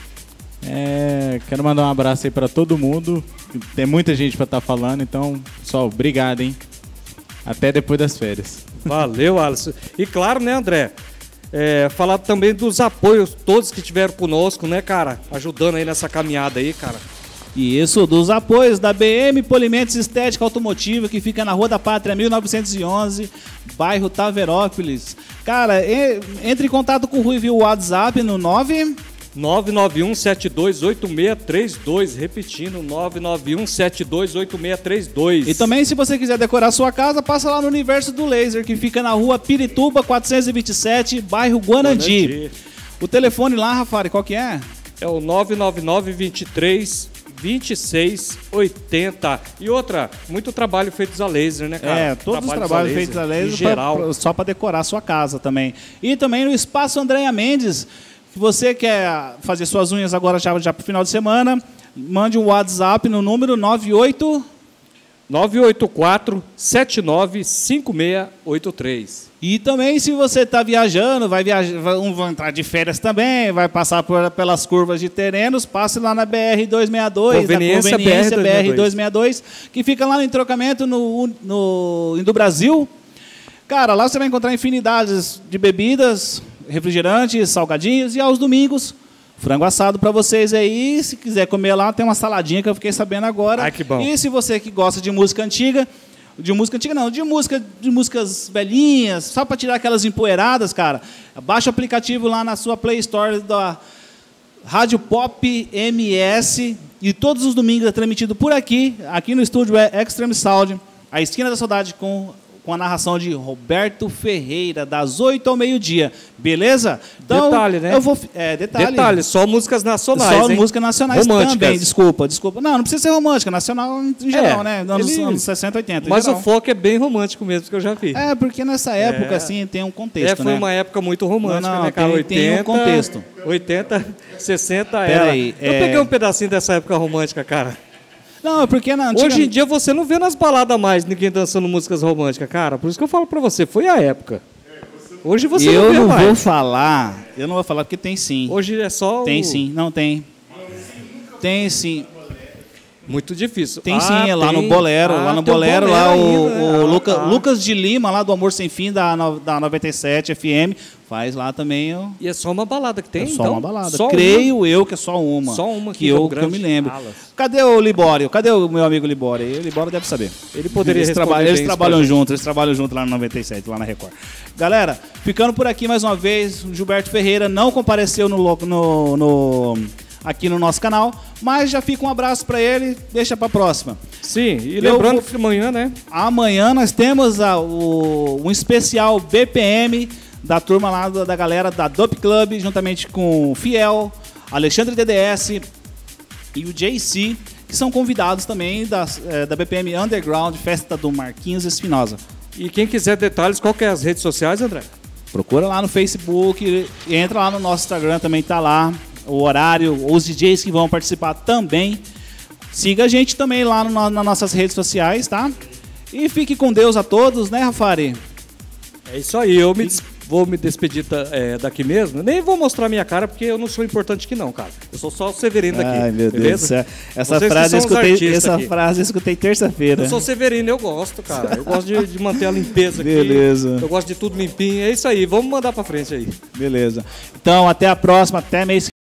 É, quero mandar um abraço aí pra todo mundo. Tem muita gente pra estar falando, então, pessoal, obrigado, hein? Até depois das férias. Valeu, Alisson. E claro, né, André? É, falar também dos apoios todos que tiveram conosco, né, cara? Ajudando aí nessa caminhada aí, cara. E isso, dos apoios da B M Polimentos Estética Automotiva, que fica na Rua da Pátria, mil novecentos e onze, bairro Taverópolis. Cara, e, entre em contato com o Rui via WhatsApp no nove... nove nove um sete dois oito seis três dois, repetindo, nove nove um sete dois oito seis três dois. E também, se você quiser decorar sua casa, passa lá no Universo do Laser, que fica na Rua Pirituba, quatrocentos e vinte e sete, bairro Guanandi. Guanandi. O telefone lá, Rafari, qual que é? É o nove nove nove vinte e três vinte e seis oitenta. E outra, muito trabalho feito a laser, né, cara? É, todos trabalhos os trabalhos a laser, feitos a laser, em geral. Pra, só para decorar a sua casa também. E também no Espaço Andréia Mendes. Se você quer fazer suas unhas agora já, já para o final de semana, mande um WhatsApp no número nove oito quatro sete nove cinco seis oito três. E também, se você está viajando, vai viajar, vai, um, vai entrar de férias também, vai passar por, pelas curvas de terrenos, passe lá na B R duzentos e sessenta e dois, Conveniência, na Conveniência B R duzentos e B R sessenta e dois, que fica lá no entrocamento no, no, do Brasil. Cara, lá você vai encontrar infinidades de bebidas, refrigerantes, salgadinhos, e aos domingos, frango assado para vocês aí. Se quiser comer lá, tem uma saladinha que eu fiquei sabendo agora. Ai, que bom. E se você que gosta de música antiga, de música antiga não, de música de músicas velhinhas, só para tirar aquelas empoeiradas, cara, baixa o aplicativo lá na sua Play Store da Rádio Pop M S, e todos os domingos é transmitido por aqui, aqui no estúdio é Extreme Sound, a Esquina da Saudade, com com a narração de Roberto Ferreira, das oito ao meio-dia. Beleza? Então, detalhe, né? Eu vou, é, detalhe. Detalhe, só músicas nacionais, Só hein? músicas nacionais Românticas. também, desculpa, desculpa. Não, não precisa ser romântica, nacional em geral, É, né? Anos, ele- anos sessenta, oitenta. em Mas geral. o foco é bem romântico mesmo, que eu já vi. É, porque nessa época, É. assim, tem um contexto, É, foi né? uma época muito romântica, Não, não, né, cara? tem- tem um contexto. oitenta, sessenta Pera era. aí, eu é- peguei um pedacinho dessa época romântica, cara. Não, é porque na antiga... Hoje em dia você não vê nas baladas mais ninguém dançando músicas românticas, cara. Por isso que eu falo pra você, foi a época. Hoje você eu não vê não mais. vou falar, eu não vou falar porque tem sim. Hoje é só Tem o- sim, não tem. Tem sim. Muito difícil. Tem Ah, sim, é lá tem. no Bolero, Ah, lá no tem o Bolero, Bolero lá o, ainda, o né? Luca- Ah, Lucas de Lima, lá do Amor Sem Fim, da, no- da noventa e sete F M, faz lá também o... E é só uma balada que tem, É só então? uma balada. Só Creio uma? eu que é só uma. Só uma aqui que em eu, Campo que eu Grande. me lembro. Alas. Cadê o Libório? Cadê o meu amigo Libório? O Libório deve saber. Ele poderia eles responder trabalham, bem eles isso trabalham pra gente. juntos, eles trabalham juntos lá no noventa e sete, lá na Record. Galera, ficando por aqui mais uma vez, o Gilberto Ferreira não compareceu no, lo- no, no, aqui no nosso canal, mas já fica um abraço pra ele, deixa pra próxima. Sim, e Eu lembrando vou- que amanhã, né? Amanhã nós temos a- o, um especial B P M da turma lá da, da galera da Dope Club, juntamente com o Fiel, Alexandre D D S e o J C, que são convidados também das, eh, da B P M Underground, festa do Marquinhos Espinosa. E quem quiser detalhes, qual que é as redes sociais, André? Procura lá no Facebook, entra lá no nosso Instagram, também tá lá o horário, os D Js que vão participar também. Siga a gente também lá no- nas nossas redes sociais, tá? E fique com Deus a todos, né, Rafari? É isso aí, eu me des- vou me despedir da- é, daqui mesmo. Nem vou mostrar minha cara, porque eu não sou importante aqui não, cara. Eu sou só o Severino daqui, Ai, meu Deus do beleza? céu. Essa Vocês que frase eu são os escutei, artistas essa aqui. frase eu escutei terça-feira. Eu sou Severino, eu gosto, cara. Eu gosto de, de manter a limpeza aqui. Beleza. Eu gosto de tudo limpinho. É isso aí, vamos mandar pra frente aí. Beleza. Então, até a próxima, até mês